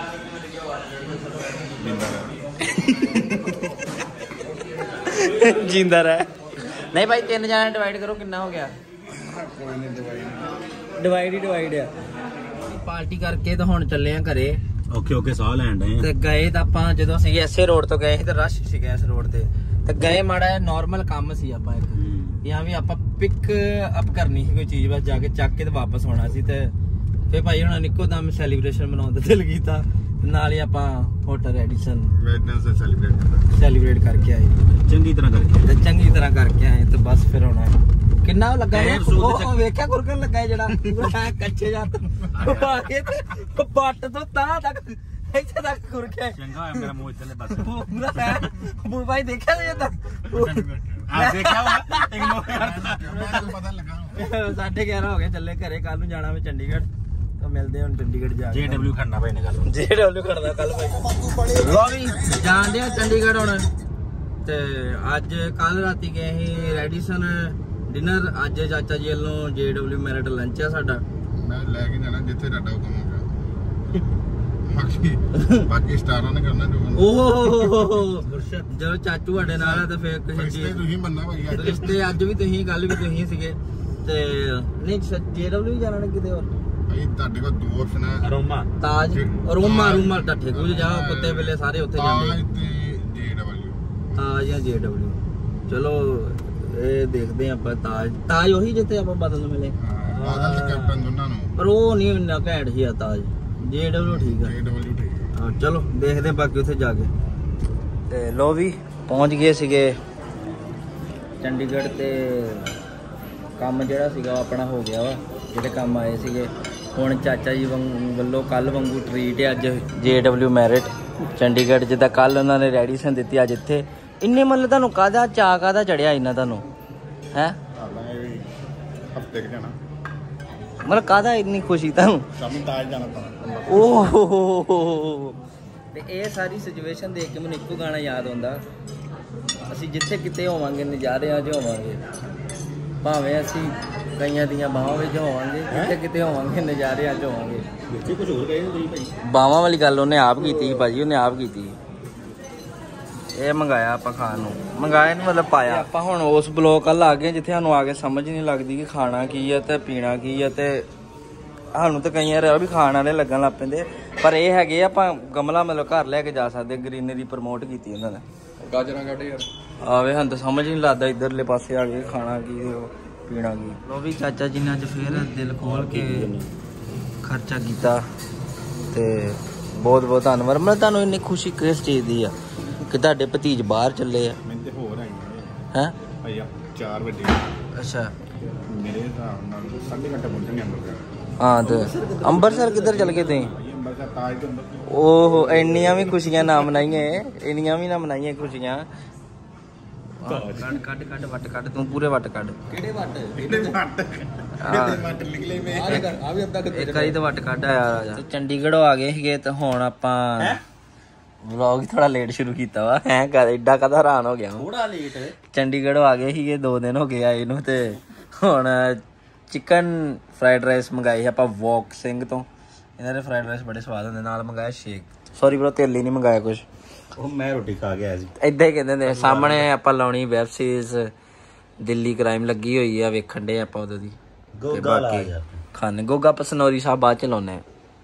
ਜਿੰਦਾ ਰਹਿ। ਨਹੀਂ ਭਾਈ 3 ਜਣਿਆਂ ਡਿਵਾਈਡ ਕਰੋ। ਕਿੰਨਾ ਹੋ ਗਿਆ? ਡਿਵਾਈਡ ਆ। ਪਾਰਟੀ ਕਰਕੇ ਤਾਂ ਹੁਣ ਚੱਲੇ ਆ ਘਰੇ। ਓਕੇ ਸਾਹ ਲੈਣ ਡਏ ਤੇ ਗਏ ਤਾਂ ਆਪਾਂ ਜਦੋਂ ਅਸੀਂ ਐਸੇ ਰੋਡ ਤੋਂ ਗਏ ਸੀ ਤੇ ਰਸ਼ ਸੀਗਾ ਇਸ ਰੋਡ ਤੇ ਗਏ ਮਾੜਾ ਨਾਰਮਲ ਕੰਮ ਸੀ। ਆਪਾਂ ਇੱਕ ਜਾਂ ਵੀ ਆਪਾਂ ਪਿਕ ਅਪ ਕਰਨੀ ਸੀ ਕੋਈ ਚੀਜ਼, ਬਸ ਜਾ ਕੇ ਚੱਕ ਕੇ ਤੇ ਵਾਪਸ ਆਉਣਾ ਸੀ। ਤੇ ਫਿਰ ਭਾਈ ਹੁਣ ਇੱਕੋ ਦਮ ਸੈਲੀਬ੍ਰੇਸ਼ਨ ਮਨਾਉਣ ਦਾ ਦਿਲ ਕੀਤਾ। ਨਾਲ ਹੀ ਆਪਾਂ ਹੋਟਲ ਰੈਡੀਸਨ ਵੈਡਨੈਸਡੇ ਸੈਲੀਬ੍ਰੇਟ ਕਰਕੇ ਆਏ। ਚੰਗੀ ਤਰ੍ਹਾਂ ਕਰਕੇ ਆਏ। ਤੇ ਬਸ ਫਿਰ ਹੁਣ ਕਿੰਨਾ ਲੱਗਾ ਉਹ ਵੇਖਿਆ ਕੁਰਕਣ ਲੱਗਾ ਜਿਹੜਾ ਕੱਚੇ ਜਾਂਤ ਆ ਕੇ ਤੇ ਪੱਟ ਤੋਂ ਤਾਂ ਤੱਕ ਇੱਥੇ ਤੱਕ ਕੁਰਕਿਆ। ਚੰਗਾ ਹੋਇਆ ਮੇਰਾ ਮੂੰਹ ਇੱਧਰਲੇ ਪਾਸੇ ਪੂਰਾ ਹੈ। ਬੂ ਭਾਈ ਦੇਖਿਆ ਸੀ ਤਾਂ ਆ ਦੇਖਿਆ ਇਗਨੋਰ ਕਰਦਾ। ਪਤਾ ਲੱਗਾ 11:30 ਹੋ ਗਏ। ਚੱਲੇ ਘਰੇ। ਕੱਲ ਨੂੰ ਜਾਣਾ ਵੇ ਚੰਡੀਗੜ੍ਹ। ਤਾਂ ਮਿਲਦੇ ਹੁਣ ਚੰਡੀਗੜ੍ਹ ਜਾ ਕੇ। JW ਖੜਨਾ ਭਾਈ ਨੇ ਕੱਲ। JW ਖੜਨਾ ਕੱਲ ਭਾਈ। ਲੋ ਵੀ ਜਾਣਦੇ ਆ ਚੰਡੀਗੜ੍ਹ ਹੁਣ। ਤੇ ਅੱਜ ਕੱਲ ਰਾਤੀ ਗਏ ਸੀ ਰੈਡੀਸਨ ਡਿਨਰ। ਅੱਜ ਚਾਚਾ ਜੀ ਵੱਲੋਂ JW ਮੈਰਿਟ ਲੰਚ ਆ ਸਾਡਾ। ਮੈਂ ਲੈ ਕੇ ਜਾਣਾ ਜਿੱਥੇ ਤੁਹਾਡਾ ਹੁਕਮ ਹੋਗਾ। ਬਾਕੀ ਸਟਾਰਾਂ ਨੇ ਕਰਨਾ ਜੋ ਓਹ ਜਦੋਂ ਚਾਚੂ ਸਾਡੇ ਨਾਲ ਆ ਤੇ ਫਿਰ ਕਿਸੇ ਰਿਸ਼ਤੇ ਚੀਜ਼ ਤੁਸੀਂ ਮੰਨਣਾ ਭਾਈ ਅੱਜ ਰਿਸ਼ਤੇ ਅੱਜ ਵੀ ਤੁਸੀਂ ਕੱਲ ਵੀ ਤੁਸੀਂ ਸੀਗੇ ਤੇ ਨਹੀਂ JW ਵੀ ਜਾਣਾ ਕਿਤੇ ਹੋਰ ਭਾਈ ਤੁਹਾਡੇ ਕੋਲ ਦੋ ਆਪਸ਼ਨ ਹੈ ਅਰੋਮਾ ਤਾਜ ਰੋਮਾ ਟੱਠੇ ਕੁਝ ਜਾ ਕੁੱਤੇ ਵੇਲੇ ਸਾਰੇ ਉੱਥੇ ਜਾਂਦੇ ਤਾਜ ਤੇ JW ਤਾਜ ਜਾਂ JW ਚਲੋ ਇਹ ਦੇਖਦੇ ਆਪਾਂ ਤਾਜ ਉਹੀ ਜਿੱਥੇ ਆਪਾਂ ਬਦਲ ਨੂੰ ਮਿਲੇ ਬਾਦਲ ਤੇ ਕੈਪਟਨ ਦੋਨਾਂ ਨੂੰ ਪਰ ਉਹ ਨਹੀਂ ਇੰਨਾ ਘੈਂਟ ਸੀ ਆ ਤਾਜ JW ਠੀਕ ਆ JW ਠੀਕ ਹਾਂ ਚਲੋ ਦੇਖਦੇ ਬਾਕੀ ਉੱਥੇ ਜਾ ਕੇ ਤੇ ਲੋ ਵੀ ਪਹੁੰਚ ਗਏ ਸੀਗੇ ਚੰਡੀਗੜ੍ਹ ਤੇ ਕੰਮ ਜਿਹੜਾ ਸੀਗਾ ਉਹ ਆਪਣਾ ਹੋ ਗਿਆ ਵਾ ਜਿਹੜੇ ਕੰਮ ਆਏ ਸੀਗੇ ਹੁਣ ਚਾਚਾ ਜੀ ਵੱਲੋਂ ਕੱਲ ਵਾਂਗੂ ਟ੍ਰੀਟ ਹੈ ਅੱਜ JW ਮੈਰਿਟ ਚੰਡੀਗੜ੍ਹ ਜਿੱਦਾਂ ਕੱਲ ਉਹਨਾਂ ਨੇ ਰੈਡੀਸ਼ਨ ਦਿੱਤੀ ਅੱਜ ਇੱਥੇ ਇੰਨੇ ਮਤਲਬ ਤੁਹਾਨੂੰ ਕਾਹਦਾ ਚਾਅ ਕਾਹਦਾ ਚੜਿਆ ਇਹਨਾਂ ਤੁਹਾਨੂੰ ਹੈ ਹਫਤੇ ਕਿ ਜਾਣਾ ਮਤਲਬ ਕਾਹਦਾ ਇੰਨੀ ਖੁਸ਼ੀ ਤੁਹਾਨੂੰ ਸ਼ਾਮੀ ਤਾਜ ਜਾਣਾ ਤਾਂ ਓਹ ਤੇ ਇਹ ਸਾਰੀ ਸਿਚੁਏਸ਼ਨ ਦੇਖ ਕੇ ਮੈਨੂੰ ਇੱਕੋ ਗਾਣਾ ਯਾਦ ਆਉਂਦਾ ਅਸੀਂ ਜਿੱਥੇ ਕਿਤੇ ਹੋਵਾਂਗੇ ਨਜ਼ਾਰਿਆਂ 'ਚ ਹੋਵਾਂਗੇ ਭਾਵੇਂ ਅਸੀਂ ਕਈਆਂ ਦੀਆਂ ਬਾਹਾਂ ਵਿੱਚ ਹੋਵਾਂਗੇ ਜਿੱਥੇ ਕਿਤੇ ਹੋਵਾਂਗੇ ਨਜ਼ਾਰਿਆਂ 'ਚ ਹੋਵਾਂਗੇ ਵਿੱਚੇ ਕੁਝ ਹੋਰ ਗਏ ਤੁਸੀਂ ਭਾਈ ਬਾਹਾਂ ਵਾਲੀ ਗੱਲ ਉਹਨੇ ਆਪ ਕੀਤੀ ਭਾਜੀ ਉਹਨੇ ਆਪ ਕੀਤੀ ਇਹ ਮੰਗਾਇਆ ਆਪਾਂ ਖਾਣ ਨੂੰ ਮੰਗਾਇਆ ਨਹੀਂ ਮਤਲਬ ਪਾਇਆ ਆਪਾਂ ਹੁਣ ਉਸ ਬਲੋਕ ਵੱਲ ਆ ਗਏ ਜਿੱਥੇ ਸਾਨੂੰ ਆ ਕੇ ਸਮਝ ਨਹੀਂ ਲੱਗਦੀ ਕਿ ਖਾਣਾ ਕੀ ਹੈ ਤੇ ਪੀਣਾ ਕੀ ਹੈ ਤੇ ਸਾਨੂੰ ਤਾਂ ਕਈ ਵਾਰ ਵੀ ਖਾਣ ਵਾਲੇ ਲੱਗਣ ਲੱਗ ਪੈਂਦੇ ਪਰ ਇਹ ਹੈਗੇ ਆਪਾਂ ਗਮਲਾ ਮਤਲਬ ਘਰ ਲੈ ਕੇ ਜਾ ਸਕਦੇ ਗ੍ਰੀਨਰੀ ਪ੍ਰਮੋਟ ਕੀਤੀ ਉਹਨਾਂ ਨੇ ਗਾਜਰਾਂ ਕੱਢ ਯਾਰ ਆਵੇ ਸਾਨੂੰ ਤਾਂ ਸਮਝ ਨਹੀਂ ਲੱਗਦਾ ਇਧਰਲੇ ਪਾਸੇ ਆ ਕੇ ਖਾਣਾ ਕੀ ਤੇ ਪੀਣਾ ਕੀ ਲੋ ਵੀ ਚਾਚਾ ਜੀ ਨੇ ਅੱਜ ਫੇਰ ਦਿਲ ਖੋਲ ਕੇ ਖਰਚਾ ਕੀਤਾ ਤੇ ਬਹੁਤ ਬਹੁਤ ਧੰਨਵਾਦ ਮੈਂ ਤੁਹਾਨੂੰ ਇੰਨੀ ਖੁਸ਼ੀ ਕਿਸ ਚੀਜ਼ ਦੀ ਆ ਕਿ ਤੁਹਾਡੇ ਭਤੀਜ ਬਾਹਰ ਚੱਲੇ ਆ ਮੈਨੂੰ ਤੇ ਹੋਰ ਆਈ ਹੈ ਭਾਈ 4 ਵਜੇ ਅੱਛਾ ਮੇਰੇ ਹਿਸਾਬ ਨਾਲ 3:30 ਘੰਟੇ ਪਹੁੰਚਣਗੇ ਅੰਮ੍ਰਿਤਸਰ ਹਾਂ ਤੇ ਅੰਮ੍ਰਿਤਸਰ ਕਿੱਧਰ ਚੱਲ ਗਏ ਤੁਸੀਂ ਭਾਈ ਅੰਮ੍ਰਿਤਸਰ ਤਾਜ ਦੇ ਅੰਦਰ ਓਹ ਇੰਨੀਆਂ ਵੀ ਖੁਸ਼ੀਆਂ ਨਾ ਮਨਾਈਏ ਇੰਨੀਆਂ ਵੀ ਨਾ ਮਨਾਈਏ ਖੁਸ਼ੀਆਂ ਕੱਢ ਵੱਟ ਕੱਢ ਤੂੰ ਪੂਰੇ ਵੱਟ ਕੱਢ ਕਿਹੜੇ ਵੱਟ ਨਿਕਲੇ ਮੇ ਆ ਵੀ ਅੱਧਾ ਇੱਕ ਵਾਰੀ ਤਾਂ ਵੱਟ ਕੱਢ ਆਇਆ ਚੰਡੀਗੜ੍ਹੋਂ ਆ ਗਏ ਸੀਗੇ ਤੇ ਹੁਣ ਆਪਾਂ ਵਲੌਗ ਥੋੜਾ ਲੇਟ ਸ਼ੁਰੂ ਕੀਤਾ ਵਾ ਹੈ ਐਡਾ ਕਦਾ ਹੈਰਾਨ ਹੋ ਗਿਆ ਥੋੜਾ ਲੇਟ ਚੰਡੀਗੜ੍ਹੋਂ ਆ ਗਏ ਸੀਗੇ 2 ਦਿਨ ਹੋ ਗਏ ਆਏ ਨੂੰ ਤੇ ਹੁਣ ਚਿਕਨ ਫਰਾਈਡ ਰਾਈਸ ਮੰਗਾਏ ਸੀ ਆਪਾਂ ਵੌਕ ਸਿੰਘ ਤੋਂ ਇਹਨਾਂ ਦੇ ਫਰਾਈਡ ਰਾਈਸ ਬੜੇ ਸਵਾਦ ਹੁੰਦੇ ਨਾਲ ਮੰਗਾਇਆ ਸ਼ੇਕ ਸੌਰੀ ਬ్రో ਤੇਲੀ ਨਹੀਂ ਮੰਗਾਇਆ ਕੁਝ ਉਹ ਮੈਂ ਰੋਟੀ ਖਾ ਗਿਆ ਸੀ ਏਦਾਂ ਹੀ ਕਹਿੰਦੇ ਨੇ ਸਾਹਮਣੇ ਆਪਾਂ ਲਾਉਣੀ ਵੈਬ ਸੀਰੀਜ਼ ਦਿੱਲੀ ਕ੍ਰਾਈਮ ਲੱਗੀ ਹੋਈ ਆ ਵੇਖਣ ਦੇ ਆਪਾਂ ਉਦੋਂ ਦੀ ਗੋਗਾ ਲਾ ਯਾਰ ਖਾਣੇ ਗੋਗਾ ਪਸਨੌਰੀ ਸਾਹਿਬ ਬਾਅਦ ਚ ਲਾਉਣੇ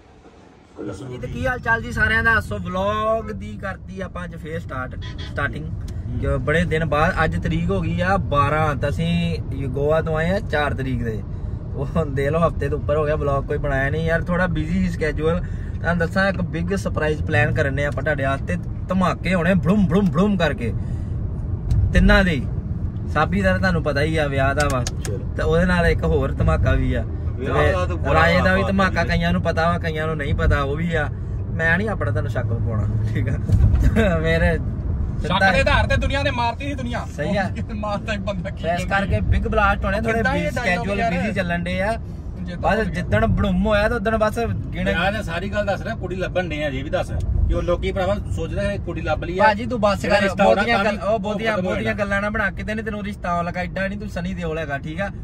ਜੀ ਤੇ ਕੀ ਹਾਲ ਚਾਲ ਜੀ ਸਾਰਿਆਂ ਦਾ ਸੋ ਵਲੌਗ ਦੀ ਕਰਤੀ ਆਪਾਂ ਅੱਜ ਫੇਰ ਸਟਾਰਟਿੰਗ ਬੜੇ ਦਿਨ ਬਾਅਦ ਅੱਜ ਤਰੀਕ ਹੋ ਗਈ ਆ 12 ਤਾਂ ਅਸੀਂ ਗੋਆ ਤੋਂ ਆਏ ਆ 4 ਤਰੀਕ ਦੇ ਉਹ ਦੇ ਲੋ ਹਫਤੇ ਤੋਂ ਉੱਪਰ ਹੋ ਗਿਆ ਵਲੌਗ ਕੋਈ ਬਣਾਇਆ ਨਹੀਂ ਯਾਰ ਥੋੜਾ ਬਿਜ਼ੀ ਸੀ ਸਕੇਜੂਅਲ ਤੁਹਾਨੂੰ ਦੱਸਾਂ ਇੱਕ ਬਿਗ ਸਰਪ੍ਰਾਈਜ਼ ਪਲਾਨ ਕਰਨੇ ਆਪਾਂ ਤੁਹਾਡੇ ਵਾਸਤੇ ਧਮਾਕੇ ਹੋਣੇ ਬੜੂਮ ਬੜੂਮ ਕਰਕੇ ਤਿੰਨਾਂ ਦੇ ਸਾਬੀ ਦਾ ਤੁਹਾਨੂੰ ਪਤਾ ਹੀ ਆ ਵਿਆਹ ਦਾ ਵਾ ਤੇ ਉਹਦੇ ਨਾਲ ਇੱਕ ਹੋਰ ਧਮਾਕਾ ਵੀ ਆ ਰਾਏ ਦਾ ਵੀ ਧਮਾਕਾ ਕਈਆਂ ਨੂੰ ਪਤਾ ਵਾ ਕਈਆਂ ਨੂੰ ਨਹੀਂ ਪਤਾ ਉਹ ਵੀ ਆ ਮੈਂ ਨਹੀਂ ਆਪਣਾ ਤੁਹਾਨੂੰ ਸ਼ੱਕ ਪਾਉਣਾ ਠੀਕ ਆ ਮੇਰੇ ਸ਼ੱਕ ਦੇ ਆਧਾਰ ਤੇ ਦੁਨੀਆ ਨੇ ਮਾਰਤੀ ਸੀ ਦੁਨੀਆ ਸਹੀ ਆ ਮਾਰਦਾ ਇੱਕ ਬੰਦਾ ਇਸ ਕਰਕੇ ਬਿਗ ਬਲਾਸਟ ਹੋਣੇ ਥੋੜੇ ਸਕੇਜੂਅਲ ਬਿਜ਼ੀ ਚੱਲਣ ਦੇ ਆ ਬਸ ਜਿੱਦਣ ਬੜੂਮ ਹੋਇਆ ਤਾਂ ਉਦਣ ਬਸ ਗਿਣੇ ਯਾਰ ਸਾਰੀ ਗੱਲ ਦੱਸ ਰਿਹਾ ਕੁੜੀ ਲੱਭਣ ਨੇ ਅਜੇ ਵੀ ਦੱਸ ਕਿ ਉਹ ਲੋਕੀ ਭਰਾਵਾ ਸੋਚਦੇ ਕੁੜੀ ਲੱਭ ਲਈ ਆ ਭਾਜੀ ਤੂੰ ਬੱਸ ਕਰ ਬਹੁਤੀਆਂ ਗੱਲਾਂ ਨਾ ਬਣਾ ਕੇ ਤੈਨੂੰ ਰਿਸ਼ਤਾ ਆਉਣ ਲੱਗਾ ਏਡਾ ਨਹੀਂ ਤੂੰ ਸਨੀ ਦਿਓਲ ਹੈਗਾ ਠੀਕ ਆ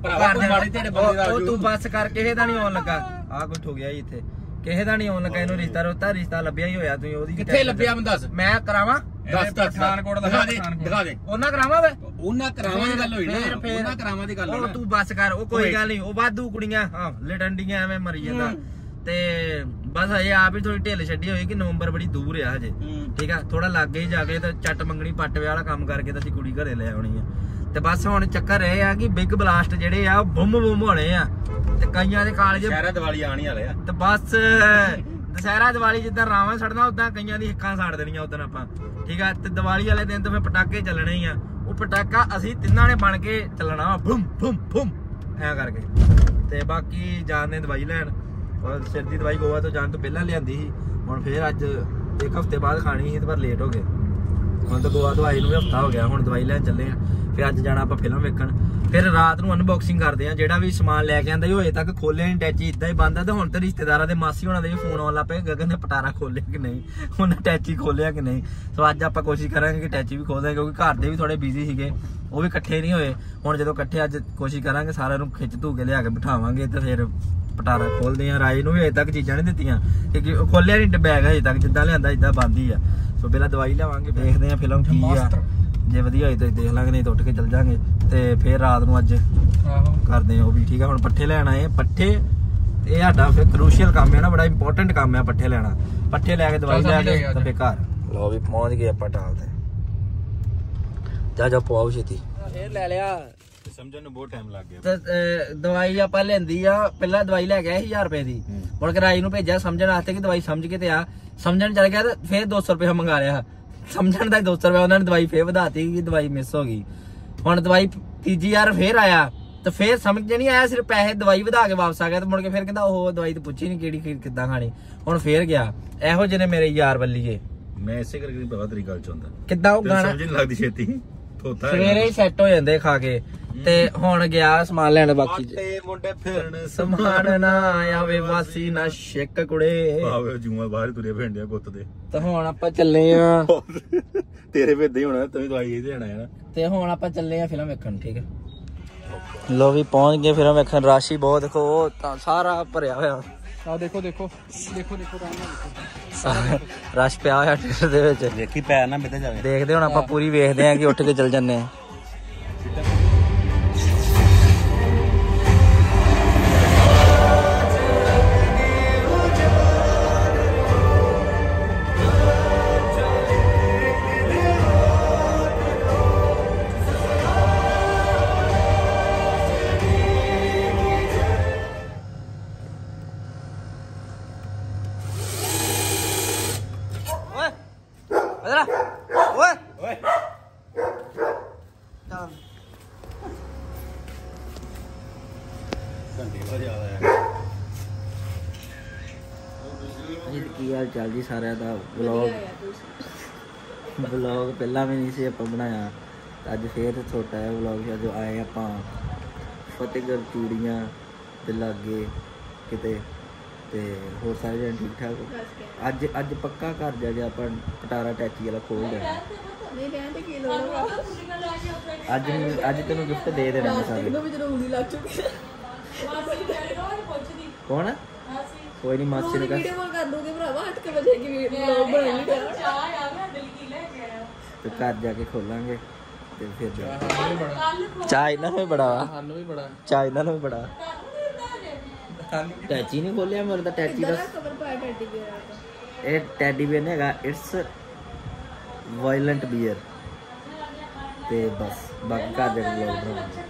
ਉਹ ਤੂੰ ਬੱਸ ਕਰ ਕਿਸੇ ਦਾ ਨਹੀਂ ਆਉਣ ਲੱਗਾ ਆ ਕੁਛ ਹੋ ਗਿਆ ਜੀ ਇੱਥੇ ਕਿਸੇ ਦਾ ਨਹੀਂ ਆਉਣ ਲੱਗਾ ਇਹਨੂੰ ਰਿਸ਼ਤਾ ਲੱਭਿਆ ਹੀ ਹੋਇਆ ਤੂੰ ਉਹਦੀ ਕਿੱਥੇ ਲੱਭਿਆ ਮੈਂ ਦੱਸ ਮੈਂ ਕਰਾਵਾਂ ਪਠਾਨਕੋਟ ਦਾ ਦਿਖਾ ਦੇ ਉਹਨਾਂ ਕਰਾਵਾਂ ਵੇ ਉਹਨਾਂ ਕਰਾਵਾਂ ਦੀ ਗੱਲ ਹੋਈ ਨਾ ਉਹਨਾਂ ਕਰਾਵਾਂ ਦੀ ਗੱਲ ਉਹ ਤੂੰ ਬੱਸ ਕਰ ਉਹ ਕੋਈ ਗੱਲ ਨਹੀਂ ਉਹ ਵਾਧੂ ਕੁੜੀਆਂ ਹਾਂ ਲਟੰਡੀਆਂ ਐਵੇਂ ਮਰੀ ਜਾਂਦਾ ਤੇ ਬਸ ਹਜੇ ਆਪ ਹੀ ਥੋੜੀ ਢਿੱਲ ਛੱਡੀ ਹੋਈ ਕਿ ਨਵੰਬਰ ਬੜੀ ਦੂਰ ਆ ਹਜੇ ਠੀਕ ਆ ਥੋੜਾ ਲਾਗੇ ਹੀ ਜਾ ਕੇ ਤੇ ਚੱਟ ਮੰਗਣੀ ਪੱਟਵੇ ਵਾਲਾ ਕੰਮ ਕਰਕੇ ਤਾਂ ਅਸੀਂ ਕੁੜੀ ਘਰੇ ਲੈ ਆਉਣੀ ਆ ਤੇ ਬਸ ਹੁਣ ਚੱਕਰ ਇਹ ਆ ਕਿ ਬਿਗ ਬਲਾਸਟ ਜਿਹੜੇ ਆ ਬੁੰਮ ਹੋਣੇ ਆ ਤੇ ਕਈਆਂ ਦੇ ਕਾਲਜ ਸ਼ਹਿਰਾ ਦੀਵਾਲੀ ਆਣੀ ਵਾਲੇ ਆ ਤੇ ਬਸ ਦੁਸਹਿਰਾ ਦੀਵਾਲੀ ਜਿੱਦਾਂ ਰਾਵਾਂ ਛੱਡਣਾ ਉਦਾਂ ਕਈਆਂ ਦੀ ਹਿੱਕਾਂ ਸਾੜ ਦੇਣੀਆਂ ਉਦੋਂ ਆਪਾਂ ਠੀਕ ਆ ਤੇ ਦੀਵਾਲੀ ਵਾਲੇ ਦਿਨ ਤਾਂ ਫਿਰ ਪਟਾਕੇ ਚੱਲਣੇ ਹੀ ਆ ਉਹ ਪਟਾਕਾ ਅਸੀਂ ਤਿੰਨਾਂ ਨੇ ਬਣ ਕੇ ਚੱਲਣਾ ਬੁੰਮ ਬੁੰਮ ਬੁੰਮ ਐਂ ਕਰਕੇ ਤੇ ਬਾਕੀ ਜਾਣ ਨੇ ਦਵਾਈ ਲੈਣ ਔਰ ਸਿਰ ਦੀ ਦਵਾਈ ਗੋਆ ਤੋਂ ਜਾਣ ਤੋਂ ਪਹਿਲਾਂ ਲਿਆਂਦੀ ਸੀ ਹੁਣ ਫੇਰ ਅੱਜ ਇੱਕ ਹਫ਼ਤੇ ਬਾਅਦ ਖਾਣੀ ਸੀ ਤੇ ਪਰ ਲੇਟ ਹੋ ਗਏ ਹੁਣ ਤਾਂ ਗੋਆ ਦਵਾਈ ਨੂੰ ਵੀ ਹਫ਼ਤਾ ਹੋ ਗਿਆ ਹੁਣ ਦਵਾਈ ਲੈਣ ਚੱਲੇ ਆ ਫਿਰ ਅੱਜ ਜਾਣਾ ਆਪਾਂ ਫਿਲਮ ਵੇਖਣ ਫਿਰ ਰਾਤ ਨੂੰ ਅਨਬਾਕਸਿੰਗ ਕਰਦੇ ਆ ਜਿਹੜਾ ਵੀ ਸਮਾਨ ਲੈ ਕੇ ਆਂਦਾ ਹੋਏ ਤੱਕ ਖੋਲਿਆ ਨਹੀਂ ਟੈਚੀ ਇਦਾਂ ਹੀ ਬੰਦ ਆ ਤੇ ਹੁਣ ਤੇ ਰਿਸ਼ਤੇਦਾਰਾਂ ਦੇ ਮਾਸੀ ਹੋਣਾ ਦੇ ਵੀ ਫੋਨ ਆਉਣ ਲੱਗ ਪਏ ਗਗਨ ਨੇ ਪਟਾਰਾ ਖੋਲਿਆ ਕਿ ਨਹੀਂ ਉਹਨੇ ਟੈਚੀ ਖੋਲਿਆ ਕਿ ਨਹੀਂ ਸੋ ਅੱਜ ਆਪਾਂ ਕੋਸ਼ਿਸ਼ ਕਰਾਂਗੇ ਕਿ ਟੈਚੀ ਵੀ ਖੋਲਦੇ ਕਿਉਂਕਿ ਘਰ ਦੇ ਵੀ ਥੋੜੇ ਬਿਜ਼ੀ ਸੀਗੇ ਉਹ ਵੀ ਇਕੱਠੇ ਨਹੀਂ ਹੋਏ ਹੁਣ ਜਦੋਂ ਇਕੱਠੇ ਅੱਜ ਕੋਸ਼ਿਸ਼ ਕਰਾਂਗੇ ਸਾਰਿਆਂ ਨੂੰ ਖਿੱਚ ਧੂ ਕੇ ਲਿਆ ਕੇ ਬਿਠਾਵਾਂਗੇ ਤੇ ਫਿਰ ਪਟਾਰਾ ਖੋਲਦੇ ਆ। ਰਾਜ ਨੂੰ ਵੀ ਅਜੇ ਤੱਕ ਚੀਜ਼ਾਂ ਨਹੀਂ ਦਿੱਤੀਆਂ ਕਿਉਂਕਿ ਖੋਲਿਆ ਨਹੀਂ ਬੈਗ ਹਜੇ ਤੱਕ, ਜਿੱਦਾਂ ਲਿਆਂਦਾ ਇਦਾਂ ਬੰਦ ਹੀ ਆ। ਸੋ ਪਹਿਲਾਂ ਦਵਾਈ ਲਿਆਵਾਂਗੇ, ਦੇਖਦੇ ਆ ਫਿਲਮ ਕੀ ਆ, ਜੇ ਵਧੀਆ ਹੋਈ ਤਾਂ ਦੇਖ ਲਾਂਗੇ, ਨਹੀਂ ਤਾਂ ਉੱਠ ਕੇ ਚੱਲ ਜਾਾਂਗੇ। ਤੇ ਫਿਰ ਰਾਤ ਨੂੰ ਅੱਜ ਕਰਦੇ ਆ ਉਹ ਵੀ ਠੀਕ ਆ। ਹੁਣ ਪੱਠੇ ਲੈਣ ਆਏ, ਪੱਠੇ ਇਹ ਸਾਡਾ ਫਿਰ ਕਰੂਸ਼ੀਅਲ ਕੰਮ ਹੈ ਨਾ, ਬੜਾ ਇੰਪੋਰਟੈਂਟ ਕੰਮ ਹੈ ਪੱਠੇ ਲੈਣਾ। ਪੱਠੇ ਲੈ ਕੇ ਦਵਾਈ ਲੈ ਕੇ ਤੇ ਫਿਰ ਘਰ ਲੋ ਵੀ ਪਹੁੰਚ ਗਏ ਆਪਾਂ ਟਾਲ ਤੇ। ਜਾ ਪਵਾਓ ਛੇਤੀ। ਫੇਰ ਲੈ ਲਿਆ, ਸਮਝਣ ਨੂੰ ਬਹੁਤ ਟਾਈਮ ਲੱਗ ਗਿਆ। ਤੇ ਦਵਾਈ ਆਪਾਂ ਲੈਂਦੀ ਆ, ਪਹਿਲਾਂ ਦਵਾਈ ਲੈ ਕੇ ਆਏ 1000 ਰੁਪਏ ਦੀ, ਮੁੜ ਕੇ ਰਾਜ ਨੂੰ ਭੇਜਿਆ ਸਮਝਣ ਵਾਸਤੇ ਕਿ ਦਵਾਈ ਸਮਝ ਕੇ ਤੇ ਆ। ਸਮਝਣ ਚੱਲ ਗਿਆ ਤੇ ਫੇਰ 200 ਰੁਪਏ ਮੰਗਾ ਲਿਆ। ਸਮਝਣ ਦਾ 200 ਰੁਪਏ ਉਹਨਾਂ ਨੇ ਦਵਾਈ ਫੇਰ ਵਧਾਤੀ ਕਿ ਦਵਾਈ ਮਿਸ ਹੋ ਗਈ। ਹੁਣ ਦਵਾਈ ਤੀਜੀ ਵਾਰ ਫੇਰ ਆਇਆ ਤੇ ਫੇਰ ਸਮਝ ਨਹੀਂ ਆਇਆ, ਸਿਰਫ ਪੈਸੇ ਦਵਾਈ ਵਧਾ ਕੇ ਵਾਪਸ ਆ ਗਿਆ। ਤੇ ਮੁੜ ਕੇ ਫੇਰ ਕਹਿੰਦਾ ਉਹ ਦਵਾਈ ਤੇ ਪੁੱਛੀ ਨਹੀਂ ਕਿਹੜੀ ਕਿੱਦਾਂ ਖਾਣੀ। ਹੁਣ ਫੇਰ ਗਿਆ। ਇਹੋ ਜਿਹੇ ਨੇ ਮੇਰੇ ਯਾਰ ਵੱਲੀਏ। ਮੈਂ ਇਸੇ ਕਰਕੇ ਬੜਾ ਤਰੀਕਾ ਚਾਹੁੰਦਾ ਕਿੱਦਾਂ ਉਹ ਗਾਣਾ ਸਮਝ ਨਹੀਂ ਲੱਗਦੀ ਛੇਤੀ, ਤੋਤਾ ਸਵੇਰੇ ਹੀ ਸੈੱਟ ਹੋ ਜਾਂਦੇ ਖਾ ਕੇ। ਤੇ ਹੁਣ ਗਿਆ ਸਮਾਨ ਲੈਣ, ਬਾਕੀ ਮੁੰਡੇ ਫਿਰਨ ਸਮਾਨ ਨਾ ਆਵੇ ਵਾਸੀ ਨਾ ਸ਼ਿਕ ਕੁੜੇ। ਆਵੇ ਜੂਆ ਬਾਹਰ ਤੁਰੇ ਫਿਰਦੇ ਆ ਗੁੱਤ ਦੇ। ਤੇ ਹੁਣ ਆਪਾਂ ਚੱਲੇ ਆ, ਤੇਰੇ ਵੇਦੇ ਹੋਣਾ, ਤੂੰ ਦਵਾਈ ਇਹ ਦੇਣਾ ਹੈ ਨਾ। ਤੇ ਹੁਣ ਆਪਾਂ ਚੱਲੇ ਆ ਫਿਲਮ ਵੇਖਣ, ਠੀਕ ਹੈ। ਲੋ ਵੀ ਪਹੁੰਚ ਗਏ ਫਿਲਮ ਵੇਖਣ। ਰਾਸ਼ੀ ਬਹੁਤ ਦੇਖੋ, ਤਾਂ ਸਾਰਾ ਭਰਿਆ ਹੋਇਆ। ਆ ਦੇਖੋ ਦੇਖੋ ਦੇਖੋ ਦੇਖੋ ਰਸ਼ ਪਿਆ ਹੋਇਆ ਥੀਏਟਰ ਦੇ ਵਿੱਚ। ਦੇਖੀ ਪੈਰ ਨਾ ਮਿੱਤੇ ਜਾਵੇ। ਦੇਖਦੇ ਹੁਣ ਆਪਾਂ ਪੂਰੀ ਵੇਖਦੇ ਆ ਕਿ ਉੱਠ ਕੇ ਚੱਲ ਜੰਨੇ ਆ। ਕੀ ਹਾਲ ਚਾਲ ਜੀ ਸਾਰਿਆਂ ਦਾ। ਵਲੌਗ ਪਹਿਲਾਂ ਵੀ ਨਹੀਂ ਸੀ ਆਪਾਂ ਬਣਾਇਆ, ਅੱਜ ਫੇਰ ਛੋਟਾ ਜਿਹਾ ਵਲੌਗ ਹੈ। ਜੋ ਆਏ ਆਪਾਂ ਫਤਿਹਗੜ੍ਹ ਚੂੜੀਆਂ ਦੇ ਲਾਗੇ ਕਿਤੇ, ਤੇ ਹੋਰ ਸਾਰੇ ਜਣ ਠੀਕ ਠਾਕ। ਅੱਜ ਪੱਕਾ ਘਰ ਜਾ ਕੇ ਆਪਾਂ ਪਟਾਰਾ ਟੈਚੀ ਵਾਲਾ ਖੋਲ ਦੇਣਾ। ਅੱਜ ਤੈਨੂੰ ਗਿਫਟ ਦੇ ਦੇਣਾ ਮੈਂ ਸਾਰੇ। ਕੌਣ? ਕੋਈ ਨਹੀਂ, ਮਾਸੀ ਨੂੰ ਵੀਡੀਓ ਕਾਲ ਕਰ ਦੂੰਗੇ ਭਰਾਵਾ। 8 ਵਜੇ ਕੀ ਵੀਡੀਓ ਬਣਾਣੀ ਤੇ ਘਰ ਜਾ ਕੇ ਖੋਲਾਂਗੇ ਤੇ ਫਿਰ ਚਾਹ ਇਹਨਾਂ ਨੂੰ ਵੀ ਬੜਾ ਵਾ, ਸਾਨੂੰ ਵੀ ਬੜਾ ਚਾਹ ਇਹਨਾਂ ਨੂੰ ਵੀ ਬੜਾ। ਟੈਚੀ ਨਹੀਂ ਖੋਲਿਆ ਮੇਰੇ ਤਾਂ। ਟੈਚੀ ਦਾ ਕਵਰ ਪਾਇਆ ਟੈਡੀ ਬੀਅਰ ਦਾ। ਇਹ ਟੈਡੀ ਬੀਅਰ ਨਹੀਂ ਹੈਗਾ, ਇਟਸ ਵਾਇਲੈਂਟ ਬੀਅਰ। ਤੇ ਬਸ ਬਾਕੀ ਘਰ ਜਾ ਕੇ ਵਲੌਗ ਬਣਾਵਾਂਗੇ।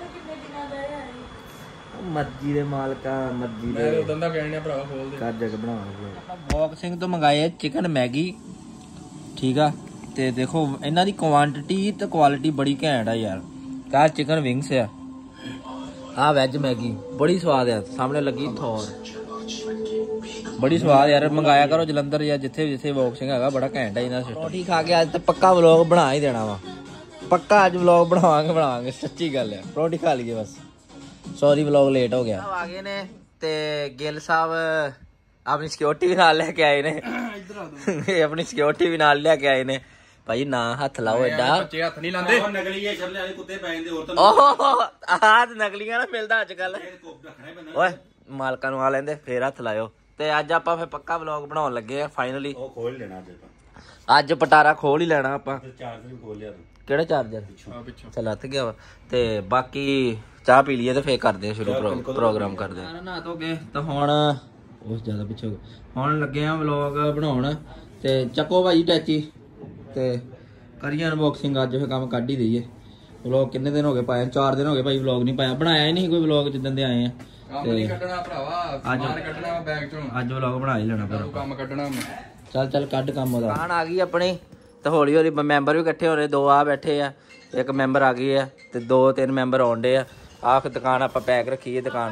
ਮਰਜ਼ੀ ਦੇ ਮਾਲਕਾ, ਮਰਜ਼ੀ ਦੇ ਉਦੋਂ ਦਾ ਕਹਿਣਾ ਭਰਾ ਖੋਲ ਦੇ। ਘਰ ਜਾ ਕੇ ਬਣਾਵਾਂਗੇ। ਬੌਕ ਸਿੰਘ ਤੋਂ ਮੰਗਾਏ ਚਿਕਨ ਮੈਗੀ, ਠੀਕ ਆ। ਤੇ ਦੇਖੋ ਇਹਨਾਂ ਦੀ ਕੁਆਂਟੀਟੀ ਤੇ ਕੁਆਲਿਟੀ ਬੜੀ ਘੈਂਟ ਆ ਯਾਰ। ਕਾ ਚਿਕਨ ਵਿੰਗਸ ਆ, ਆ ਵੈਜ ਮੈਗੀ ਬੜੀ ਸਵਾਦ ਆ। ਸਾਹਮਣੇ ਲੱਗੀ ਥੋਰ, ਬੜੀ ਸਵਾਦ ਯਾਰ। ਮੰਗਾਇਆ ਕਰੋ ਜਲੰਧਰ ਜਾਂ ਜਿੱਥੇ ਬੌਕ ਸਿੰਘ ਹੈਗਾ, ਬੜਾ ਘੈਂਟ ਆ ਇਹਨਾਂ ਸਿਸਟਮ। ਰੋਟੀ ਖਾ ਕੇ ਅੱਜ ਤਾਂ ਪੱਕਾ ਵਲੌਗ ਬਣਾ ਹੀ ਦੇਣਾ ਵਾ, ਪੱਕਾ ਅੱਜ ਵਲੌਗ ਬਣਾਵਾਂਗੇ ਸੱਚੀ ਗੱਲ ਆ। ਰੋਟੀ ਖਾ ਲਈਏ ਬਸ। ਸੌਰੀ ਵਲੌਗ ਲੇਟ ਹੋ ਗਿਆ। ਆ ਗਏ ਨੇ ਤੇ ਗਿੱਲ ਸਾਹਿਬ ਆਪਣੀ ਸਿਕਿਉਰਿਟੀ ਵੀ ਨਾਲ ਲੈ ਕੇ ਆਏ ਨੇ। ਇਹ ਆਪਣੀ ਸਿਕਿਉਰਿਟੀ ਵੀ ਨਾਲ ਲੈ ਕੇ ਆਏ ਨੇ। ਭਾਈ ਨਾ ਹੱਥ ਲਾਓ ਏਡਾ, ਬੱਚੇ ਹੱਥ ਨਹੀਂ ਲਾਉਂਦੇ। ਨਕਲੀ ਹੈ ਛੱਲੇ ਵਾਲੇ ਕੁੱਤੇ ਪੈ ਜਾਂਦੇ ਹੋਰ ਤਾਂ। ਓਹ ਆਹ ਨਕਲੀਆਂ ਨਾ ਮਿਲਦਾ ਅੱਜ ਕੱਲ। ਓਏ ਮਾਲਕਾਂ ਨੂੰ ਆ ਲੈਂਦੇ ਫੇਰ ਹੱਥ ਲਾਇਓ। ਤੇ ਅੱਜ ਆਪਾਂ ਫੇਰ ਪੱਕਾ ਵਲੌਗ ਬਣਾਉਣ ਲੱਗੇ ਆ ਫਾਈਨਲੀ। ਉਹ ਖੋਲ ਲੈਣਾ ਅੱਜ ਆਪਾਂ। ਅੱਜ ਪਟਾਰਾ ਖੋਲ ਹੀ ਲੈਣਾ ਆਪਾਂ। ਚਾਰਜਰ ਵੀ ਖੋਲ ਲਿਆ ਤੂੰ। ਕਿਹੜਾ ਚਾਰਜਰ? ਚੱਲ ਹੱਥ ਗਿਆ ਵਾ। ਤੇ ਬਾਕੀ ਚਾਹ ਪੀ ਲਈਏ ਤੇ ਫੇਰ ਕਰਦੇ ਆ ਸ਼ੁਰੂ ਪ੍ਰੋਗਰਾਮ ਕਰਦੇ ਆ। ਨਹਾ ਧੋ ਕੇ ਤਾਂ ਹੁਣ ਉਸ ਜ਼ਿਆਦਾ ਪਿੱਛੇ ਹੋ ਗਏ। ਹੁਣ ਲੱਗੇ ਆ ਵਲੌਗ ਬਣਾਉਣ। ਤੇ ਚੱਕੋ ਭਾਈ ਟੈਚੀ ਤੇ ਕਰੀਏ ਅਨਬਾਕਸਿੰਗ। ਅੱਜ ਫੇਰ ਕੰਮ ਕੱਢ ਹੀ ਦਈਏ। ਵਲੌਗ ਕਿੰਨੇ ਦਿਨ ਹੋ ਗਏ ਪਾਇਆ? 4 ਦਿਨ ਹੋ ਗਏ ਭਾਈ ਵਲੌਗ ਨਹੀਂ ਪਾਇਆ। ਬਣਾਇਆ ਹੀ ਨਹੀਂ ਕੋਈ ਵਲੌਗ ਜਿੱਦਣ ਦੇ ਆਏ ਆ। ਕੰਮ ਨਹੀਂ ਕੱਢਣਾ ਭਰਾਵਾ, ਸਮਾਨ ਕੱਢਣਾ ਬੈਗ ਚੋਂ। ਅੱਜ ਵਲੌਗ ਬਣਾ ਹੀ ਲੈਣਾ ਫਿਰ। ਕੰਮ ਕੱਢਣਾ ਚੱਲ ਕੱਢ ਕੰਮ ਉਹਦਾ। ਦੁਕਾਨ ਆ ਗਈ ਆਪਣੀ ਤੇ ਹੌਲੀ ਹੌਲੀ ਮੈਂਬਰ ਵੀ ਇਕੱਠੇ ਹੋ ਰਹੇ। 2 ਆ ਬੈਠੇ ਆ, ਇੱਕ ਮੈਂਬਰ ਆ ਗਈ ਆ ਤੇ 2-3 ਮੈਂਬਰ ਆਉਂਦੇ ਆ। ਆਹ ਫਿਰ ਦੁਕਾਨ ਆਪਾਂ ਪੈਕ ਰੱਖੀਏ। ਦੁਕਾਨ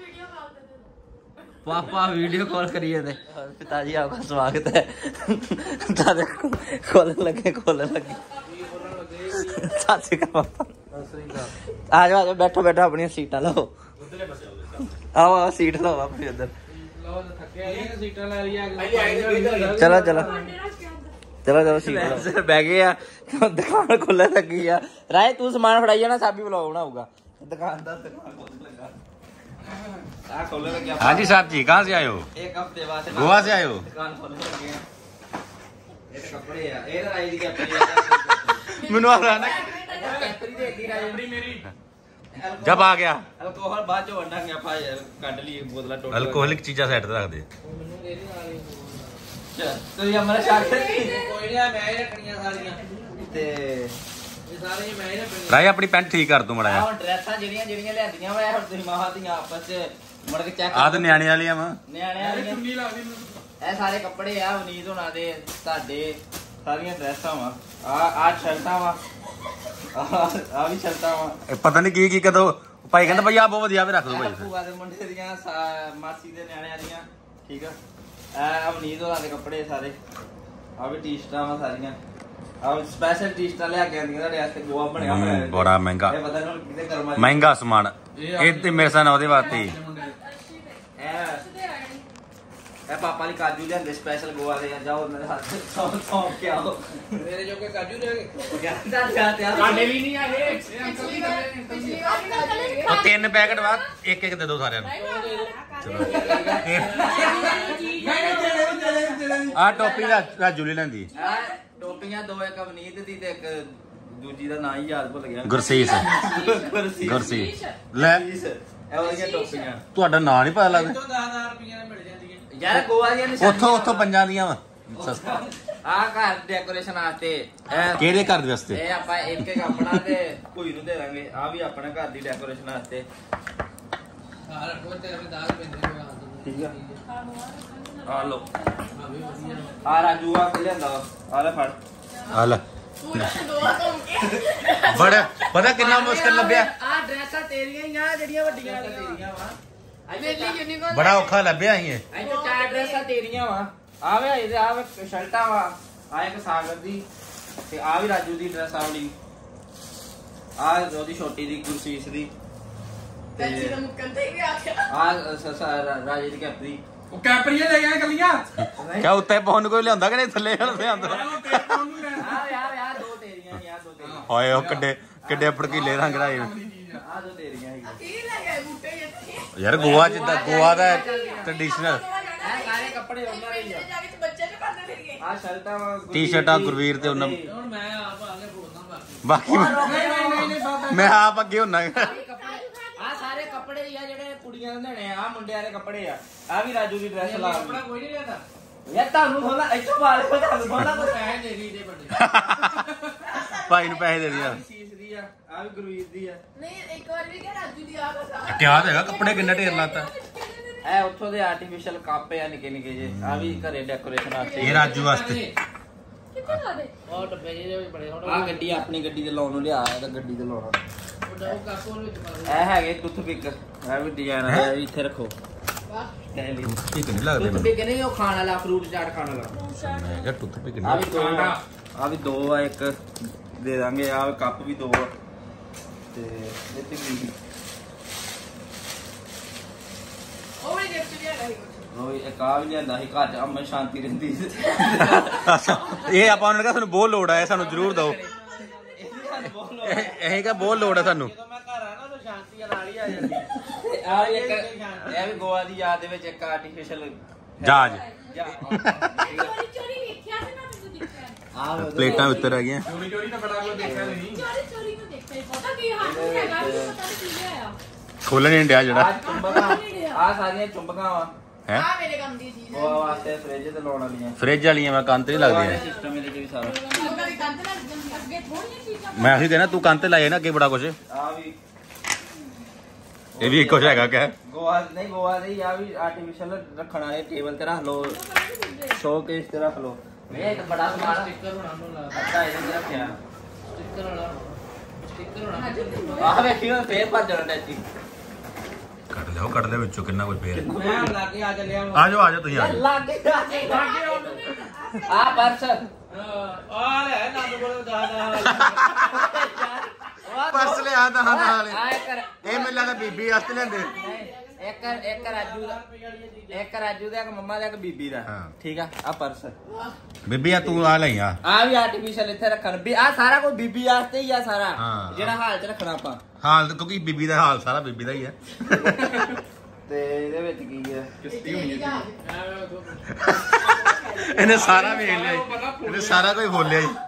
ਪਾਪਾ ਵੀਡੀਓ ਕਾਲ ਕਰੀਏ ਤੇ ਪਿਤਾ ਜੀ ਆਪਕਾ ਸਵਾਗਤ ਹੈ। ਦਾਦਾ ਖੋਲਣ ਲੱਗੇ ਸਾਸੀ ਕਾ ਪਾਪਾ। ਆ ਜਾਓ ਬੈਠੋ ਆਪਣੀਆਂ ਸੀਟਾਂ ਲਓ। ਆਓ ਸੀਟ ਲਓ ਆਪਣੀ ਉੱਧਰ। ਸੀਟਾਂ ਲੈ ਲਈਆਂ। ਚਲੋ ਸੀਟ ਬਹਿ ਗਏ ਆ। ਦੁਕਾਨ ਖੁੱਲਣ ਲੱਗੀ ਆ। ਰਾਏ ਤੂੰ ਸਮਾਨ ਫੜਾਈ ਜਾਣਾ, ਸਾਬੀ ਵਲੌਗ ਬਣਾਊਗਾ। ਦੁਕਾਨ ਖੋਲਣ ਲੱਗਾ। खोलने लगे हाँ जी साहब जी, कहाँ से आए हो? एक हफ्ते बाद गोवा से आए हो? दुकान खोलने लगे हैं। ये तो कपड़े है, ये तो राई दी कैपरी मैनू आ रहा कैपरी देती राई मेरी जब आ गया अल्कोहल बाद चो वंडांगे ਆਪਾਂ ਕੱਢ ਲਈ ਬੋਤਲਾਂ ਟੋਟਲ ਅਲਕੋਹਲਿਕ ਚੀਜ਼ਾਂ ਸਾਈਡ ਤੇ ਰੱਖ ਦੇ। ਤੁਸੀਂ ਅਮਰ ਸ਼ਾਕ ਕੋਈ ਨਹੀਂ ਮੈਂ ਹੀ ਰੱਖਣੀਆਂ ਸਾਰੀਆਂ ਤੇ ਇਹ ਸਾਰੇ ਹੀ ਮੈਂ ਹੀ ਰੱਖਣੀਆਂ। ਰਾਈ ਆਪਣੀ ਪੈਂਟ ਠੀਕ ਕਰ ਤੂੰ ਮੜਾ ਆਹ ਡਰੈਸਾਂ ਜਿਹੜੀਆਂ ਲਿਆਂਦੀਆਂ ਵਾ ਹੁਣ ਤੁਸੀਂ ਮਾਹਾਂ ਦੀਆਂ ਆਪਸ ਚ ਮੁੜ ਕੇ ਚੈੱਕ ਆ ਤੇ ਨਿਆਣੇ ਵਾਲੀਆਂ ਵਾ। ਨਿਆਣਿਆਂ ਦੀਆਂ ਚੁੰਨੀ ਲੱਗਦੀ ਇਹ ਸਾਰੇ ਕੱਪੜੇ ਆ ਵਨੀਤ ਹੋਣਾ ਦੇ ਤੁਹਾਡੇ ਸਾਰੀਆਂ ਡਰੈਸਾਂ ਵਾ ਆ ਸ਼ਰਟਾਂ ਵਾ ਆ ਵੀ ਸ਼ਰਟਾਂ ਵਾ ਇਹ ਪਤਾ ਨਹੀਂ ਕੀ ਕਦੋਂ ਭਾਈ ਕਹਿੰਦਾ ਭਾਈ ਆ ਬਹੁਤ ਵਧੀਆ ਵੀ ਰੱਖ ਦੋ ਭਾਈ। ਭੂਆ ਦੇ ਮੁੰਡੇ ਦੀਆਂ ਮਾਸੀ ਦੇ ਨਿਆਣਿਆਂ ਦੀਆਂ ਠੀਕ ਆ ਇਹ ਵਨੀਤ ਹੋਣਾ ਦੇ ਕੱਪੜੇ ਸਾਰੇ ਆ ਵੀ ਟੀ-ਸ਼ਰਟਾਂ ਵਾ ਸਾਰੀਆਂ ਆ ਸਪੈਸ਼ਲ ਟੀ-ਸ਼ਰਟਾਂ ਲਿਆ ਕੇ ਆਂਦੀਆਂ ਤੁਹਾਡੇ ਵਾਸਤੇ ਗੋਆ ਬਣਿਆ ਹੋਇਆ ਬੜਾ ਮਹਿੰਗਾ ਇਹ ਪਤਾ ਨਹੀਂ ਕਿਤੇ ਕਰਮਾ ਮਹਿੰਗਾ ਸਮਾਨ ਇਹ ਤੇ ਮੇਰੇ ਸਾਨ ਉਹਦੇ ਵਾਸਤੇ ਇਹ ਪਾਪਾ ਲਈ ਕਾਜੂ ਲਿਆਂਦੇ ਸਪੈਸ਼ਲ ਗੋਆ ਦੇ ਜਾਓ ਉਹਨਾਂ ਦੇ ਹੱਥ ਸੌਂਪ ਕੇ ਆਓ ਮੇਰੇ ਜੋ ਕਿ ਕਾਜੂ ਲੈ ਗਏ ਸਾਡੇ ਵੀ ਨਹੀਂ ਆਏ ਇਹ ਅੰਕਲ ਦੀ ਗੱਲ ਉਹ 3 ਪੈਕਟ ਬਾਅਦ ਇੱਕ ਦੇ ਦੋ ਸਾਰਿਆਂ ਨੂੰ। ਆ ਟੋਪੀ ਰਾਜੂ ਲਈ ਲੈਂਦੀ ਟੋਪੀਆਂ ਦੋ ਇੱਕ ਅਵਨੀਤ ਦੀ ਤੇ ਇੱਕ ਦੂਜੀ ਦਾ ਨਾਂ ਹੀ ਯਾਦ ਭੁੱਲ ਗਿਆ ਗੁਰਸੀਸ ਗੁਰਸੀਸ ਗੁਰਸੀਸ ਲੈ ਇਹ ਉਹਦੀਆਂ ਟੋਪੀਆਂ ਤੁਹਾਡਾ ਨਾਂ ਨਹੀਂ ਪਤਾ ਲੱਗਦਾ। ਤੋਂ 10,000 ਰੁਪਏ ਨਾਲ ਮਿਲ ਜਾਂਦੀਆਂ ਯਾਰ ਗੋਆ ਦੀਆਂ ਨਿਸ਼ਾਨੀਆਂ ਉੱਥੋਂ ਪੰਜਾਂ ਦੀਆਂ ਵਾ ਸਸਤਾ। ਆ ਘਰ ਡੈਕੋਰੇਸ਼ਨ ਵਾਸਤੇ ਇਹ ਕਿਹੜੇ ਘਰ ਦੇ ਵਾਸਤੇ? ਇਹ ਆਪਾਂ ਇੱਕ ਆਪਣਾ ਤੇ ਕੋਈ ਨੂੰ ਦੇ ਦਾਂਗੇ ਆ ਵੀ ਆਪਣੇ ਘਰ ਦੀ ਡੈਕੋਰੇਸ਼ਨ ਵਾਸਤੇ ਸਾਰਾ ਕੋਈ ਤੇਰੇ ਵਿੱਚ ਦਾਗ ਪੈਂਦੇ ਨੇ ਠੀਕ ਆ ਆ ਲੋ ਆ ਰਾਜੂ ਆ ਕੇ ਲਿਆਂਦਾ ਆ ਲੈ ਫੜ ਆ ਲੈ ਬੜਾ ਪਤਾ ਕਿੰਨਾ ਮੁਸ਼ਕਲ ਲੱਭਿਆ। ਆ ਡਰੈਸਾਂ ਤੇਰੀਆਂ ਹੀ ਆ ਜਿਹੜੀਆਂ ਵੱਡੀਆਂ ਤੇਰੀਆਂ ਵਾ ਬੜਾ ਔਖਾ ਲੱਭਿਆ ਸੀ ਇਹ। ਇੱਥੇ 4 ਡਰੈਸਾਂ ਤੇਰੀਆਂ ਵਾ ਆ ਵੇ ਇਹਦੇ ਆ ਵੇ ਸ਼ਰਟਾਂ ਵਾ ਆ ਇੱਕ ਸਾਗਰ ਦੀ ਤੇ ਆ ਵੀ ਰਾਜੂ ਦੀ ਡਰੈਸ ਆ ਵਾਲੀ ਆ ਉਹਦੀ ਛੋਟੀ ਦੀ ਗੁਰਸੀਸ ਦੀ ਤੇ ਆ ਰਾਜੇ ਦੀ ਕੈਪਰੀ ਉਹ ਕੈਪਰੀਆਂ ਲੈ ਗਏ ਕੱਲੀਆਂ ਕਿਆ ਉੱਤੇ ਪਾਉਣ ਨੂੰ ਕੋਈ ਲਿਆਉਂਦਾ ਕਿ ਨਹੀਂ ਥੱਲੇ ਲਿਆਉਂਦਾ? ਯਾਰ ਦੋ ਤੇਰੀਆਂ ਯਾਰ ਦੋ ਤੇਰੀਆਂ ਹਾਏ ਉਹ ਕਿੱਡੇ ਭੜਕੀਲੇ ਰੰਗ ਰਾਏ ਆ ਦੋ ਤੇਰੀਆਂ ਹੈਗੀਆਂ ਯਾਰ ਗੋਆ ਜਿੱਦਾਂ ਗੋਆ ਦਾ ਟ੍ਰੈਡੀਸ਼ਨਲ ਇਹ ਸਾਰੇ ਕੱਪੜੇ ਉਹਨਾਂ ਦੇ ਹੀ ਆ ਆ ਸ਼ਰਟਾਂ ਵਾ ਟੀ-ਸ਼ਰਟਾਂ ਗੁਰਵੀਰ ਤੇ ਉਹਨਾਂ ਹੁਣ ਮੈਂ ਆਪ ਆ ਕੇ ਬੋਲਦਾ ਬਾਕੀ ਮੈਂ ਆਪ ਅੱਗੇ ਹੁੰਨਾ ਆ ਸਾਰੇ ਕੱਪੜੇ ਹੀ ਆ ਜਿਹੜੇ ਕੁੜੀਆਂ ਦੇ ਲੈਣੇ ਆ ਮੁੰਡਿਆਂ ਦੇ ਕੱਪੜੇ ਆ ਵੀ ਰਾਜੂ ਦੀ ਡਰੈਸ ਲਾ ਕੱਪੜਾ ਕੋਈ ਨਹੀਂ ਲਿਆਦਾ ਯਾਰ ਤੁਹਾਨੂੰ ਥੋੜਾ ਇੱਥੋਂ ਬਾਹਰ ਤੁਹਾਨੂੰ ਥੋੜਾ ਕੁਝ ਪੈਸੇ ਦੇ ਦੀ ਦੇ ਬੰਦੇ ਭਾਈ ਨੂੰ ਪੈਸੇ ਦੇ ਦਿਆ। ਸੀਸ ਦੀ ਆ ਵੀ ਗੁਰਵੀਰ ਦੀ ਆ ਕਿਆ ਹੈਗਾ ਕੱਪੜੇ ਕਿੰਨਾ ਢੇਰ ਲਾਤਾ। ਇਹ ਉੱਥੋਂ ਦੇ ਆਰਟੀਫੀਸ਼ੀਅਲ ਕੱਪ ਆ ਨਿੱਕੇ ਨਿੱਕੇ ਜੇ ਆ ਵੀ ਘਰੇ ਡੈਕੋਰੇਸ਼ਨ ਵਾਸਤੇ ਇਹ ਰਾਜੂ ਵਾਸਤੇ ਉਹ ਡੱਬੇ ਜਿਹੇ ਵੀ ਬੜੇ ਹੁਣ ਆ ਗੱਡੀ ਆਪਣੀ ਗੱਡੀ ਤੇ ਲਾਉਣ ਨੂੰ ਲਿਆ ਇਹਦਾ ਗੱਡੀ ਤੇ ਲਾਉਣਾ ਉਹ ਕਾਪੋਲ ਵਿੱਚ ਪਾ ਇਹ ਹੈਗੇ ਟੁੱਥ ਪਿਕ ਇਹ ਵੀ ਡਿਜ਼ਾਈਨ ਆ ਇਹ ਇੱਥੇ ਰੱਖੋ ਠੀਕ ਨਹੀਂ ਲੱਗਦੇ ਟੁੱਥ ਪਿਕ ਨਹੀਂ ਉਹ ਖਾਣ ਵਾਲਾ ਫਰੂਟ ਚਾਟ ਖਾਣ ਵਾਲਾ ਮੈਂ ਕਿਹਾ ਟੁੱਥ ਪਿਕ ਆ ਨਹੀਂ ਵੀ ਦੋ ਆ ਵੀ ਦੋ ਆ ਇੱਕ ਦੇ ਦਾਂਗੇ ਆ ਕੱਪ ਵੀ ਦੋ ਆ ਤੇ ਇੱਥੇ ਵੀ ਉਹ ਇੱਕ ਆ ਵੀ ਲਿਆਂਦਾ ਸੀ ਘਰ ਚ ਅਮਨ ਸ਼ਾਂਤੀ ਰਹਿੰਦੀ ਸੀ ਅੱਛਾ ਇਹ ਆਪਾਂ ਉਹਨਾਂ ਨੇ ਕਿਹਾ ਸਾਨੂੰ ਬਹੁਤ ਲੋੜ ਆ ਸਾਨੂੰ ਜ਼ਰੂਰ ਦਿਓ। ਇਹ ਕਾ ਬਹੁਤ ਲੋੜ ਆ ਸਾਨੂੰ। ਜਦੋਂ ਮੈਂ ਘਰ ਆ ਨਾ ਤਾਂ ਸ਼ਾਂਤੀ ਨਾਲ ਹੀ ਆ ਜਾਂਦੀ ਤੇ ਆ ਇੱਕ ਇਹ ਵੀ ਗੋਆ ਦੀ ਯਾਦ ਦੇ ਵਿੱਚ ਇੱਕ ਆਰਟੀਫੀਸ਼ੀਅਲ ਜਹਾਜ਼ ਆ ਪਲੇਟਾਂ ਉੱਤੇ ਰਹਿ ਗਈਆਂ। ਚੋਰੀ ਤਾਂ ਬੜਾ ਕੋਈ ਦੇਖਿਆ ਨਹੀਂ ਖੋਲਣ ਨਹੀਂ ਡਿਆ ਜਿਹੜਾ ਆ ਸਾਰੀਆਂ ਚੁੰਬਕਾਂ ਵਾ ਹੈ ਗੋਆ ਵਾਸਤੇ ਫ੍ਰਿਜ ਤੇ ਲਾਉਣ ਵਾਲੀਆਂ ਫ੍ਰਿਜ ਵਾਲੀਆਂ ਮੈਂ ਕੰਨ ਤੇ ਨਹੀਂ ਲੱਗਦੀਆਂ। ਸਿਸਟਮ ਇਹਦੇ ਚ ਵੀ ਸਾਰਾ ਮੈਂ ਅਸੀਂ ਕਹਿਣਾ ਤੂੰ ਕੰਨ ਤੇ ਲਾਏ ਨਾ ਅੱਗੇ ਬੜਾ ਕੁਛ ਆ ਵੀ ਇਹ ਵੀ ਕੁਛ ਹੈਗਾ ਕਿ ਗੋਆ ਨਹੀਂ ਆ ਵੀ ਆਰਟੀਫੀਸ਼ੀਅਲ ਰੱਖਣ ਵਾਲੇ ਟੇਬਲ ਤੇ ਰੱਖ ਲਓ ਸ਼ੋ ਕੇਸ ਤੇ ਰੱਖ ਲਓ ਇਹ ਤਾਂ ਬੜਾ ਸਮਾਨ ਸਟicker ਹੋਣਾ ਨੂੰ ਲਾ ਅੱਛਾ ਇਹਦੇ ਚ ਰੱਖਿਆ ਸਟicker ਹੋਣਾ ਆ ਵੇਖਿਓ ਫੇਰ ਭੱਜ ਜਾਣਾ ਟੈਚੀ ਕੱਢ ਲਿਓ ਵਿੱਚੋਂ ਕਿੰਨਾ ਕੁਝ ਫੇਰ ਮੈਂ ਲਾ ਕੇ ਆ ਚੱਲਿਆ ਆ ਜਾਓ ਤੁਸੀਂ ਆ ਜਾਓ। ਲੱਗੇ ਆ ਪਰਸ ਆ ਲੈ ਨੰਦ ਕੋਲ ਦਾਦਾ ਪਰਸ ਲਿਆ ਦਹਾਂ ਦਹਾਂ ਵਾਲੇ ਆ ਕਰ ਇਹ ਮੈਨੂੰ ਲੱਗਦਾ ਬੀਬੀ ਵਾਸਤੇ ਲੈਂਦੇ। ਇੱਕ ਰਾਜੂ ਦਾ ਇੱਕ ਮੰਮਾ ਦਾ ਇੱਕ ਬੀਬੀ ਦਾ ਹਾਂ। ਠੀਕ ਆ ਆ ਪਰਸ ਬੀਬੀ ਆ ਤੂੰ ਆ ਲਈ ਆ ਆ ਵੀ ਆਰਟੀਫੀਸ਼ੀਅਲ ਇੱਥੇ ਰੱਖਣ ਵੀ ਆ ਸਾਰਾ ਕੁਝ ਬੀਬੀ ਵਾਸਤੇ ਹੀ ਆ ਸਾਰਾ ਹਾਂ। ਜਿਹੜਾ ਹਾਲ ਚ ਰੱਖਣਾ ਆਪਾਂ ਹਾਲ ਕਿਉਂਕਿ ਬੀਬੀ ਦਾ ਹਾਲ ਸਾਰਾ ਬੀਬੀ ਦਾ ਹੀ ਆ ਤੇ ਇਹਦੇ ਵਿੱਚ ਕੀ ਹੈ ਇਹਨੇ ਸਾਰਾ ਵੇਖ ਲਿਆ ਜੀ। ਇਹਨੇ ਸਾਰਾ ਕੁਝ ਬੋਲਿਆ ਜੀ।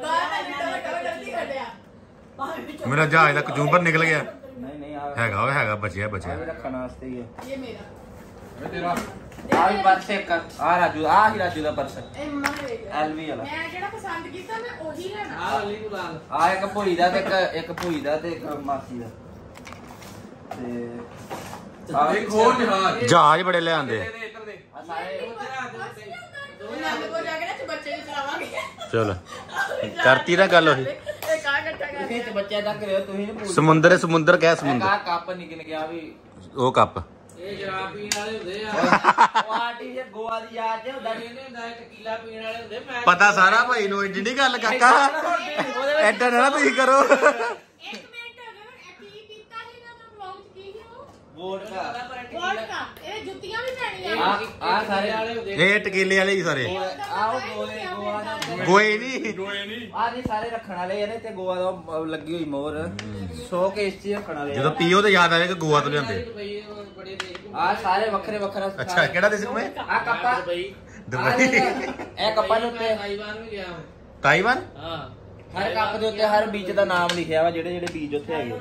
ਮੇਰਾ ਜਹਾਜ਼ ਦਾ ਕਚੂੰਬਰ ਨਿਕਲ ਗਿਆ। ਨਹੀਂ ਹੈਗਾ ਬਚਿਆ ਆ ਵੀ ਰੱਖਣ ਵਾਸਤੇ ਹੀ ਹੈ। ਇਹ ਮੇਰਾ ਤੇਰਾ ਆ ਵੀ ਪਰਸ ਇੱਕ ਆ ਰਾਜੂ ਆ ਹੀ ਰਾਜੂ ਦਾ ਪਰਸ ਇਹ ਮੰਮਾ ਨੇ ਐਲਵੀ ਵਾਲਾ ਮੈਂ ਜਿਹੜਾ ਪਸੰਦ ਕੀਤਾ ਮੈਂ ਉਹੀ ਲੈਣਾ ਆ ਲਈ ਗੁਲਾਲ ਆ ਇੱਕ ਭੂਈ ਦਾ ਤੇ ਇੱਕ ਭੂਈ ਦਾ ਤੇ ਇੱਕ ਮਾਸੀ ਦਾ ਤੇ ਇੱਕ ਹੋਰ ਜਹਾਜ਼ ਜਹਾਜ਼ ਬੜੇ ਲਿਆਂਦੇ। ਇੱਧਰ ਦੇ ਆ ਸਾਰੇ ਨਾਲੇ ਕੋ ਜਾ ਕੇ ਨਾ ਬੱਚੇ ਨੂੰ ਚਲਾਵਾਂਗੇ ਚਲ ਕਰਤੀ ਨਾ ਗੱਲ ਉਹੀ। ਇਹ ਕਾ ਇਕੱਠਾ ਕਰ ਕਿਸੇ ਚ ਬੱਚੇ ਤੱਕ ਰਿਓ ਤੁਸੀਂ ਨੇ ਭੂਈ ਸਮੁੰਦਰ ਕਹਿ ਆ ਸਮੁੰਦਰ। ਕੱਪ ਨਿਕਲ ਗਿਆ ਵੀ ਉਹ ਕੱਪ ਇਹ ਸ਼ਰਾਬ ਪੀਣ ਵਾਲੇ ਹੁੰਦੇ ਆ। ਉਹ ਆਟੀ ਜੇ ਗੋਆ ਦੀ ਯਾਦ ਜੇ ਹੁੰਦਾ ਨਹੀਂ ਹੁੰਦਾ ਟਕੀਲਾ ਪੀਣ ਵਾਲੇ ਹੁੰਦੇ। ਮੈਂ ਪਤਾ ਸਾਰਾ ਭਾਈ ਨੂੰ ਇੰਨੀ ਨਹੀਂ ਗੱਲ ਕਾਕਾ। ਐਡਾ ਨਾ ਤੁਸੀਂ ਕਰੋ। ਇੱਕ ਮਿੰਟ ਅਗਰ ਕੀ ਪੀਤਾ ਸੀ ਨਾ ਤਾਂ ਵਲੌਗ ਚ ਕੀ ਸੀ ਉਹ ਵੋਡਕਾ ਵੋਡਕਾ ਇਹ ਜੁੱਤੀਆਂ ਵੀ ਪੈਣੀਆਂ ਆ ਸਾਰੇ ਵਾਲੇ ਹੁੰਦੇ। ਇਹ ਟਕੀਲੇ ਵਾਲੇ ਹੀ ਸਾਰੇ। ਆਓ ਗੋਆ ਦਾ ਗੋਏ ਨਹੀਂ ਆ ਨਹੀਂ ਸਾਰੇ ਰੱਖਣ ਵਾਲੇ ਇਹਨੇ ਤੇ ਗੋਆ ਦਾ ਲੱਗੀ ਹੋਈ ਮੋਹਰ 100 ਕੇਸ ਚ ਰੱਖਣ ਵਾਲੇ ਜਦੋਂ ਪੀਓ ਤੇ ਯਾਦ ਆਵੇ ਕਿ ਗੋਆ ਤੋਂ ਲਿਆਂਦੇ। ਬੜੇ ਦੇਸ਼ ਆ ਸਾਰੇ ਵੱਖਰੇ ਵੱਖਰਾ ਅੱਛਾ ਕਿਹੜਾ ਦੇਸ਼ ਘੁੰਮੇ? ਆ ਕੱਪਾ ਦੁਬਈ। ਇਹ ਕੱਪਾਂ ਦੇ ਉੱਤੇ ਤਾਈਵਾਨ ਵੀ ਗਿਆ ਤਾਈਵਾਨ। ਹਾਂ ਹਰ ਕੱਪ ਦੇ ਉੱਤੇ ਹਰ ਬੀਚ ਦਾ ਨਾਮ ਲਿਖਿਆ ਵਾ ਜਿਹੜੇ ਬੀਚ ਉੱਥੇ ਹੈਗੇ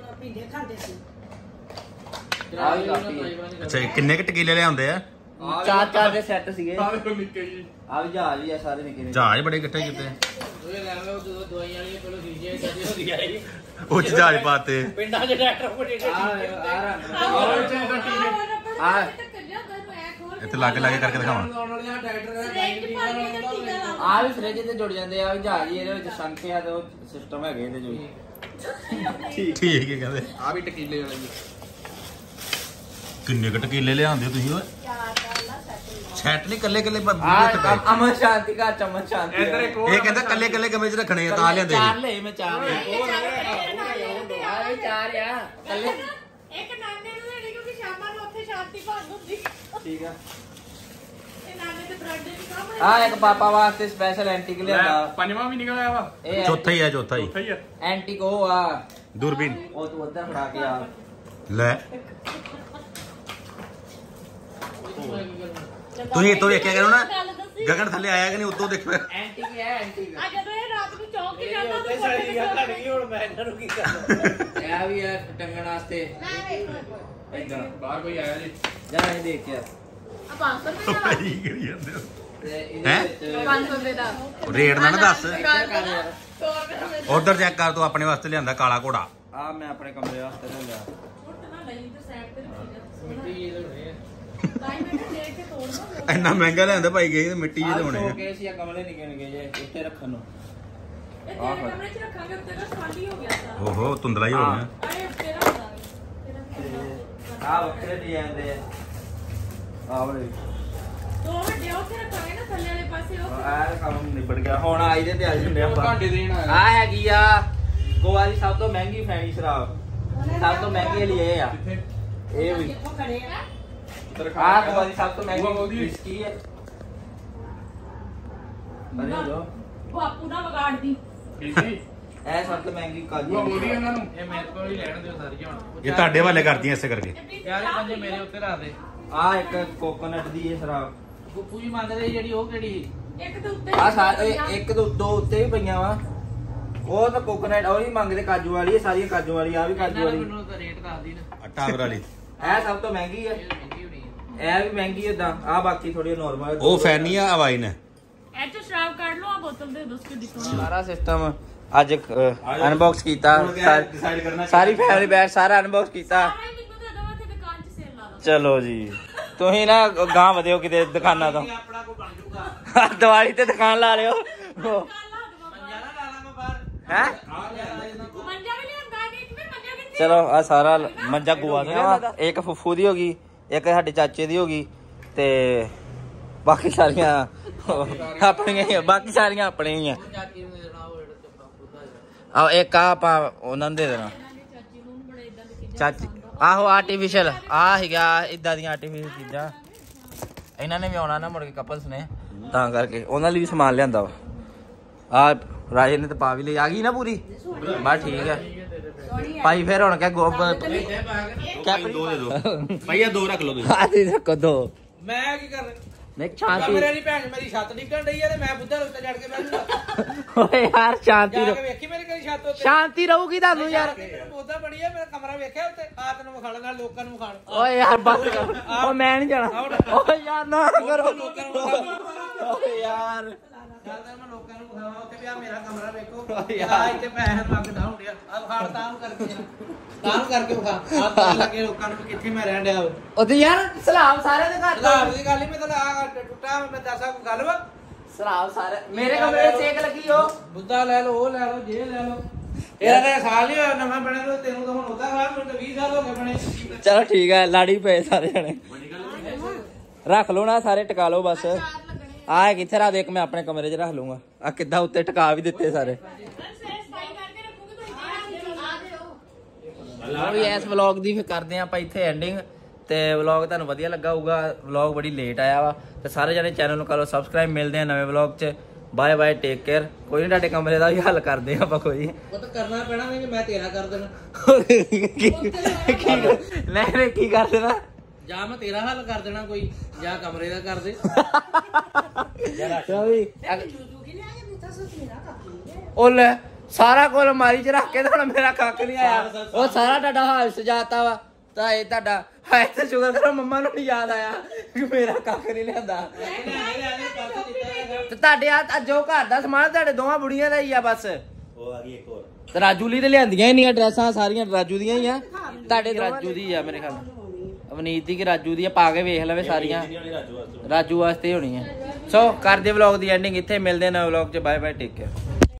ਆ ਵੀ ਕਾਪੀ ਅੱਛਾ ਕਿੰਨੇ ਕ ਟਕੀਲੇ ਲਿਆਉਂਦੇ ਆ? ਚਾਰ ਦੇ ਸੈੱਟ ਸੀਗੇ ਸਾਰੇ ਕੋਲ ਨਿੱਕੇ ਜੀ। ਆ ਵੀ ਜਹਾਜ਼ ਵੀ ਆ ਸਾਰੇ ਨਿੱਕੇ ਨਿੱਕੇ ਜਹਾਜ਼ ਬੜੇ ਇਕੱਠੇ ਕੀਤੇ। ਉਹ ਲੈ ਲਓ ਜਦੋਂ ਦਵਾਈਆਂ ਵਾਲੀਆਂ ਪਹਿਲਾਂ ਸੀਜੀਆਂ ਕਦੀ ਹੁੰਦੀ ਆਈ ਉਹ 'ਚ ਜਹਾਜ਼ ਪਾਤੇ। ਪਿੰਡਾਂ 'ਚ ਡਾਕਟਰ ਬੜੇ ਆ ਇੱਥੇ ਲਾਗੇ ਕਰਕੇ ਦਿਖਾਵਾਂ। ਆ ਵੀ ਫ੍ਰਿਜ ਤੇ ਜੁੜ ਜਾਂਦੇ ਆ ਵੀ ਜਹਾਜ਼ ਹੀ ਇਹਦੇ ਵਿੱਚ ਸ਼ੰਕ ਆ ਤੇ ਉਹ ਸਿਸਟਮ ਹੈਗੇ ਇਹਦੇ ਜੋ ਠੀਕ ਹੈ ਕਹਿੰਦੇ। ਆ ਵੀ ਟਕੀਲੇ ਵਾਲੇ ਜੀ। ਕਿੰਨੇ ਕ ਟਕੀਲੇ ਲਿਆਉਂਦੇ ਤੁਸੀਂ ਓਏ? ਸੈੱਟ ਨਹੀਂ ਕੱਲੇ ਆ ਅਮਨ ਸ਼ਾਂਤੀ ਘਰ ਚ ਅਮਨ ਸ਼ਾਂਤੀ ਇੱਧਰ ਇੱਕ ਇਹ ਕਹਿੰਦਾ ਕੱਲੇ ਕਮਰੇ 'ਚ ਰੱਖਣੇ ਆ ਤਾਂ ਲਿਆਂਦੇ ਚਾਰ ਸੀ। ਲੈ ਮੈਂ ਚਾਰ ਲੈ ਆ ਵੀ ਚਾਰ ਆ ਕੱਲੇ ਇੱਕ ਨਾਨੇ ਨੂੰ ਦੇਣੀ ਕਿਉਂਕਿ ਸ਼ਾਮਾਂ ਨੂੰ ਉੱਥੇ ਸ਼ਾਂਤੀ ਭੰਗ ਹੁੰਦੀ ਠੀਕ ਆ ਇਹ ਨਾਨੇ ਦੇ ਬਰਥਡੇ ਦੀ ਕੰਮ ਆ ਇੱਕ ਪਾਪਾ ਵਾਸਤੇ ਸਪੈਸ਼ਲ ਐਂਟੀਕ ਲਿਆਂਦਾ ਪੰਜਵਾਂ ਵੀ ਨਿਕਲ ਆਇਆ ਵਾ। ਇਹ ਚੌਥਾ ਹੀ ਸਹੀ ਆ। ਐਂਟੀਕ ਉਹ ਆ ਦੂਰਬੀਨ ਉਹ ਤੂੰ ਉੱਧਰ ਫੜਾ ਕੇ ਆ ਲੈ। ਤੁਸੀਂ ਇੱਥੋਂ ਵੇਖਿਆ ਕਰੋ ਨਾ ਗਗਨ ਥੱਲੇ ਆਇਆ ਕਿ ਨਹੀਂ ਉੱਤੋਂ ਦੇਖੋ। ਐਂਟੀਕ ਹੈ ਐਂਟੀਕ ਆ ਜਦੋਂ ਇਹ ਰਾਤ ਨੂੰ ਚੌਂਕ ਕੇ ਜਾਂਦਾ ਤਾਂ ਸਾਡੀ ਗੱਲ ਲੱਗ ਗਈ ਹੁਣ ਮੈਂ ਇਹਨਾਂ ਨੂੰ ਕੀ ਕਰਾਂ। ਇਹ ਵੀ ਆ ਟੰਗਣ ਵਾਸਤੇ ਮੈਂ ਵੇਖੋ ਇਦਾਂ ਬਾਹਰ ਕੋਈ ਆਇਆ ਜੀ। ਜਾ ਇਹ ਦੇਖ ਕੇ ਆ ਆ 500 ਰੁਪਏ ਦਾ ਕੀ ਕਰੀ ਜਾਂਦੇ ਹੋ? ਤੇ ਇਹਦੇ ਹੈਂ? ਵਿੱਚ 500 ਰੁਪਏ ਦਾ ਰੇਟ ਨਾ ਦੱਸ। 100 ਰੁਪਏ ਦਾ ਉਧਰ ਚੈੱਕ ਕਰ ਤੂੰ ਆਪਣੇ ਵਾਸਤੇ ਲਿਆਂਦਾ ਕਾਲਾ ਘੋੜਾ। ਆ ਮੈਂ ਆਪਣੇ ਕਮਰੇ ਵਾਸਤੇ ਲੈ ਲਿਆ ਛੋਟਾ ਨਾ ਲਈ ਤੇ ਸਾਈਡ ਤੇ ਰੱਖੀ ਮਿੱਟੀ ਇਹਦੇ ਹੋਣੇ ਆ। ਜਾ ਤਾਂ ਹੀ ਮੈਂ ਕਿਹਾ ਦੇਖ ਕੇ ਤੋੜ ਦੋ ਇੰਨਾ ਮਹਿੰਗਾ ਲਿਆਂਦਾ ਭਾਈ ਗਏ ਤੇ ਮਿੱਟੀ ਜਿਹੇ ਹੋਣੇ ਆ। ਸ਼ੋਕੇਸ ਜਾਂ ਕਮਲੇ ਨਿੱਕੇ ਨਿੱਕੇ ਜੇ ਉੱਤੇ ਰੱਖਣ ਨੂੰ ਇਹ ਤੇਰੇ ਕਮਰੇ 'ਚ ਰੱਖਾਂਗੇ ਉੱਤੇ ਦਾ ਖਾਲੀ ਹੋ ਗਿਆ ਸਾਰਾ ਓਹੋ ਤੁੰਦਲਾ ਹੀ ਹੋ ਗਿਆ। ਅਰੇ ਤੇਰਾ ਹੁੰਦਾ ਤੇਰਾ ਆ ਵੱਖਰੇ ਡਿਜ਼ਾਈਨ ਦੇ ਆ ਬੜੇ ਦੋ ਵੱਡੇ ਉੱਥੇ ਰੱਖਾਂਗੇ ਨਾ ਥੱਲੇ ਵਾਲੇ ਪਾਸੇ ਉਹ ਆ ਕੰਮ ਨਿਬੜ ਗਿਆ ਹੁਣ ਆਈ ਦੇ ਤੇ ਆ ਜਾਂਦੇ ਆਪਾਂ ਭਾਂਡੇ ਦੇਣ ਆਇਆ। ਆ ਹੈਗੀ ਆ ਗੋਆ ਦੀ ਸਭ ਤੋਂ ਮਹਿੰਗੀ ਫੈਨੀ ਸ਼ਰਾਬ ਸਭ ਤੋਂ ਮਹਿੰਗੀ ਵਾਲੀ ਇਹ ਆ ਇਹ ਵੀ ਕਿੱਥੋਂ ਖੜੇ ਆ ਆ ਗੋਆ ਦੀ ਸਭ ਤੋਂ ਮਹਿੰਗੀ ਵਿਸਕੀ ਹੈ ਅਰੇ ਲੋ ਬਾਪੂ ਨਾ ਵਿਗਾੜਦੀ ਇਹ ਸਭ ਤੋਂ ਮਹਿੰਗੀ ਕਾਜੀ ਇਹਨਾਂ ਨੂੰ ਇਹ ਮੇਰੇ ਕੋਲ ਹੀ ਲੈਣ ਦਿਓ ਸਾਰੀਆਂ ਹੁਣ। ਇਹ ਤੁਹਾਡੇ ਵਾਲੇ ਕਰਦੀਆਂ ਇਸੇ ਕਰਕੇ। ਯਾਰ ਇਹ ਪੰਜੇ ਮੇਰੇ ਉੱਤੇ ਰੱਖ ਦੇ। ਆ ਇੱਕ ਕੋਕੋਨਟ ਦੀ ਇਹ ਸ਼ਰਾਬ ਗੁੱਪੂ ਜੀ ਮੰਗਦੇ ਜਿਹੜੀ ਉਹ ਕਿਹੜੀ? ਇੱਕ ਤੇ ਉੱਤੇ ਆ ਸਾਰੇ ਇੱਕ ਤੋਂ ਦੋ ਉੱਤੇ ਵੀ ਪਈਆਂ ਵਾ ਉਹ ਤਾਂ ਕੋਕੋਨਟ ਉਹ ਨਹੀਂ ਮੰਗਦੇ ਕਾਜੂ ਵਾਲੀ ਇਹ ਸਾਰੀਆਂ ਕਾਜੂ ਵਾਲੀ ਆ ਵੀ ਕਾਜੂ ਇਹਨਾਂ ਨੇ ਵਾਲੀ ਮੈਨੂੰ ਤਾਂ ਰੇਟ ਦੱਸਦੀ ਨਾ। ਟਾਵਰ ਵਾਲੀ ਇਹ ਸਭ ਤੋਂ ਮਹਿੰਗੀ ਹੈ ਇਹ ਮਹਿੰਗੀ ਹੋਣੀ ਆ। ਇਹ ਵੀ ਮਹਿੰਗੀ ਏਦਾਂ ਆ ਬਾਕੀ ਥੋੜੀ ਨਾਰਮਲ ਉਹ ਫੈਨੀ ਆ ਵਾਈਨ ਹੈ। ਇਹ ਚ ਸ਼ਰਾਬ ਕੱਢ ਲਓ ਆ ਬੋਤਲ ਦੇ ਦੋ ਕਿ ਦਿਖਾਉਣੀ ਸਾਰਾ ਸਿਸਟਮ ਅੱਜ ਅਨਬਾਕਸ ਕੀਤਾ ਸਾਰੀ ਫੈਮਿਲੀ ਬੈਠ ਸਾਰਾ ਅਨਬਾਕਸ ਕੀਤਾ ਸਾਰਾ ਹੀ ਮੈਨੂੰ ਦੇ ਦਵਾ ਤੇ ਦੁਕਾਨ 'ਚ ਸੇਲ ਲਾ ਦੋ ਚਲੋ ਜੀ ਤੁਸੀਂ ਨਾ ਗਾਂ ਵਧਿਓ ਕਿਤੇ ਦੁਕਾਨਾਂ ਤੋਂ ਆਪਣਾ ਕੋ ਬਣ ਜੂਗਾ। ਦੀਵਾਲੀ ਤੇ ਦੁਕਾਨ ਲਾ ਲਿਓ ਮੰਜਾ ਨਾ ਲਾ ਲਾ ਮੈਂ ਬਾਹਰ। ਹੈ ਮੰਜਾ ਵੀ ਲਿਆਂਦਾ ਕਿ ਇੱਕ ਵੀ ਮੰਜਾ ਕਿੱਥੇ ਚਲੋ ਆ ਸਾਰਾ ਮੰਜਾ ਗੁਆ ਦਾ ਇੱਕ ਫੁੱਫੂ ਦੀ ਹੋ ਗਈ ਇੱਕ ਸਾਡੇ ਚਾਚੇ ਦੀ ਹੋ ਗਈ ਤੇ ਬਾਕੀ ਸਾਰੀਆਂ ਆਪਣੀਆਂ ਹੀ ਆ, ਬਾਕੀ ਸਾਰੀਆਂ ਆਪਣੀਆਂ ਹੀ ਆ ਚਾਚੀ ਨੂੰ ਦੇਣਾ ਉਹ ਜਿਹੜਾ ਚੱਪਾ ਪੁੱਤਾ ਆ ਇੱਕ ਆ ਆਪਾਂ ਉਹਨਾਂ ਨੂੰ ਦੇ ਦੇਣਾ ਚਾਚੀ ਨੂੰ ਬੜੇ ਇਦਾਂ ਦੀ ਚੀਜ਼ਾਂ ਚਾਚੀ ਆਹੋ ਆਰਟੀਫੀਸ਼ੀਅਲ ਆ ਹੈਗਾ ਇਦਾਂ ਦੀਆਂ ਆਰਟੀਫੀਸ਼ੀਅਲ ਚੀਜ਼ਾਂ ਇਹਨਾਂ ਨੇ ਵੀ ਆਉਣਾ ਨਾ ਮੁੜ ਕੇ ਕਪਲਸ ਨੇ ਤਾਂ ਕਰਕੇ ਉਹਨਾਂ ਲਈ ਵੀ ਸਮਾਨ ਲਿਆਂਦਾ ਵਾ ਆ ਰਾਜੇ ਨੇ ਤਾਂ ਪਾ ਵੀ ਲਈ ਆ ਗਈ ਨਾ ਪੂਰੀ ਬਸ ਠੀਕ ਹੈ ਭਾਈ ਫਿਰ ਹੁਣ ਕਿਆ ਗੋਬ ਭਾਈ ਦੋ ਦੇ ਦੋ ਭਾਈ ਆ ਦੋ ਰੱਖ ਲਓ ਤੁਸੀਂ ਆਦੀ ਰੱਖੋ ਦੋ ਮੈਂ ਕੀ ਕਰ ਨਹੀਂ ਸ਼ਾਂਤੀ ਕਮਰੇ ਦੀ ਭੈਣ ਮੇਰੀ ਛੱਤ ਡਿੱਗਣ ਡਈ ਆ ਤੇ ਮੈਂ ਬੁੱਧਾ ਉੱਤੇ ਚੜ ਕੇ ਬਹਿ ਜੂਗਾ ਓਏ ਯਾਰ ਸ਼ਾਂਤੀ ਜਾ ਰਹੋ ਕੇ ਵੇਖੀ ਮੇਰੀ ਕਿਹੜੀ ਛੱਤ ਉੱਤੇ ਸ਼ਾਂਤੀ ਰਹੂਗੀ ਤੁਹਾਨੂੰ ਯਾਰ ਬੁੱਧਾ ਬੜੀ ਆ ਮੇਰਾ ਕਮਰਾ ਵੇਖਿਆ ਉੱਤੇ ਆ ਤੈਨੂੰ ਵਿਖਾਣ ਨਾਲ ਲੋਕਾਂ ਨੂੰ ਵਿਖਾਣ ਓਏ ਯਾਰ ਬਸ ਕਰ ਓ ਮੈਂ ਨਹੀਂ ਜਾਣਾ ਓਏ ਯਾਰ ਨਾ ਕਰੋ ਓਏ ਯਾਰ ਚੱਲਦਾ ਮੈਂ ਲੋਕਾਂ ਨੂੰ ਵਿਖਾਵਾਂ ਉੱਤੇ ਵੀ ਆ ਮੇਰਾ ਕਮਰਾ ਵੇਖੋ ਆ ਇੱਥੇ ਪੈਸੇ ਮੰਗਦਾ ਹੁੰਦਿਆ ਆ ਵਿਖਾਣ ਤਾਂ ਨੂੰ ਕਰਕੇ ਵਿਖਾ ਆ ਪਤਾ ਲੱਗੇ ਲੋਕਾਂ ਨੂੰ ਕਿੱਥੇ ਮੈਂ ਰਹਿਣ ਡਿਆ ਉਹਦੇ ਯਾਰ ਸਲਾਮ ਸਾਰਿਆਂ ਦੇ ਘਰ ਸਲਾਮ ਦੀ ਗੱਲ ਹੀ ਮੈਂ ਤਾਂ ਆ ਟੁੱਟਾ ਮੈਂ ਦੱਸਾਂ ਕੋਈ ਗੱਲ ਵਾ ਸਲਾਮ ਸਾਰੇ ਮੇਰੇ ਕਮਰੇ 'ਚ ਸੇਕ ਲੱਗੀ ਓ ਬੁੱਧਾ ਲੈ ਲਓ ਉਹ ਲੈ ਲਓ ਜੇ ਲੈ ਲਓ ਇਹਦਾ ਤਾਂ ਸਾਲ ਹੀ ਹੋਇਆ ਨਵਾਂ ਬਣੇ ਨੂੰ ਤੈਨੂੰ ਤਾਂ ਹੁਣ ਉਹਦਾ ਸਾਲ ਮੈਨੂੰ ਤਾਂ 20 ਸਾਲ ਹੋ ਗਏ ਬਣੇ ਚਲੋ ਠੀਕ ਹੈ ਲਾੜੀ ਪਏ ਸਾਰੇ ਜਣੇ ਰੱਖ ਲਓ ਨਾ ਸਾਰੇ ਟਿਕਾ ਲਓ ਬਸ ਆ ਕਿੱਥੇ ਰੱਖ ਦੇ ਇੱਕ ਮੈਂ ਆਪਣੇ ਕਮਰੇ 'ਚ ਰੱਖ ਲੂੰਗਾ ਆ ਕਿੱਦਾਂ ਉੱਤੇ ਟਿਕਾ ਵੀ ਦਿੱਤੇ ਸਾਰੇ ਵੀ ਇਸ ਵਲੌਗ ਦੀ ਫਿਰ ਕਰਦੇ ਆ ਆਪਾਂ ਇੱਥੇ ਐਂਡਿੰਗ ਤੇ ਵਲੌਗ ਤੁਹਾਨੂੰ ਵਧੀਆ ਲੱਗਾ ਹੋਊਗਾ ਵਲੌਗ ਬੜੀ ਲੇਟ ਆਇਆ ਵਾ ਤੇ ਸਾਰੇ ਜਣੇ ਚੈਨਲ ਨੂੰ ਕਰੋ ਸਬਸਕ੍ਰਾਈਬ ਮਿਲਦੇ ਆ ਨਵੇਂ ਵਲੌਗ 'ਚ ਬਾਏ ਬਾਏ ਟੇਕ ਕੇਅਰ ਕੋਈ ਨਹੀਂ ਤੁਹਾਡੇ ਕਮਰੇ ਦਾ ਵੀ ਹੱਲ ਕਰਦੇ ਆਪਾਂ ਕੋਈ ਉਹ ਤਾਂ ਕਰਨਾ ਪੈਣਾ ਨਹੀਂ ਮੈਂ ਤੇਰਾ ਕਰ ਦੇਣਾ ਨਹੀਂ ਕੀ ਕਰ ਦੇਣਾ ਜਾਂ ਮੈਂ ਤੇਰਾ ਹੱਲ ਕਰ ਦੇਣਾ ਕੋਈ ਜਾਂ ਕਮਰੇ ਦਾ ਕਰ ਦੇ ਉਹ ਲੈ ਸਾਰਾ ਕੋਲ ਮਾਰੀ 'ਚ ਰੱਖ ਕੇ ਤਾਂ ਹੁਣ ਮੇਰਾ ਕੱਖ ਨਹੀਂ ਆਇਆ ਉਹ ਸਾਰਾ ਤੁਹਾਡਾ ਹਾਲ ਸਜਾਤਾ ਵਾ ਤਾਂ ਇਹ ਤੁਹਾਡਾ ਹੈ ਤੇ ਸ਼ੁਕਰ ਕਰੋ ਮੰਮਾ ਨੂੰ ਨਹੀਂ ਯਾਦ ਆਇਆ ਕਿ ਮੇਰਾ ਕੱਖ ਨਹੀਂ ਲਿਆਂਦਾ ਤੇ ਤੁਹਾਡੇ ਆ ਜੋ ਘਰ ਦਾ ਸਮਾਨ ਤੁਹਾਡੇ ਦੋਵਾਂ ਬੁੜੀਆਂ ਦਾ ਹੀ ਆ ਬਸ ਉਹ ਆ ਗਈ ਇੱਕ ਹੋਰ ਤੇ ਰਾਜੂ ਲਈ ਤੇ ਲਿਆਂਦੀਆਂ ਹੀ ਨਹੀਂ ਡਰੈਸਾਂ ਸਾਰੀਆਂ ਰਾਜੂ ਦੀਆਂ ਹੀ ਆ ਤੁਹਾਡੇ ਰਾਜੂ ਦੀ ਆ ਮੇਰੇ ਖਿਆਲ ਅਵਨੀਤ ਦੀ ਕਿ ਰਾਜੂ ਦੀ ਆ ਪਾ ਕੇ ਵੇਖ ਲਵੇ ਸਾਰੀਆਂ ਰਾਜੂ ਵਾਸਤੇ ਹੋਣੀ ਆ ਸੋ ਕਰਦੇ ਵਲੌਗ ਦੀ ਐਂਡਿੰਗ ਇੱਥੇ ਮਿਲਦੇ ਨਵੇਂ ਵਲੌਗ 'ਚ ਬਾਏ ਬਾਏ ਟੇਕ ਕੇਅਰ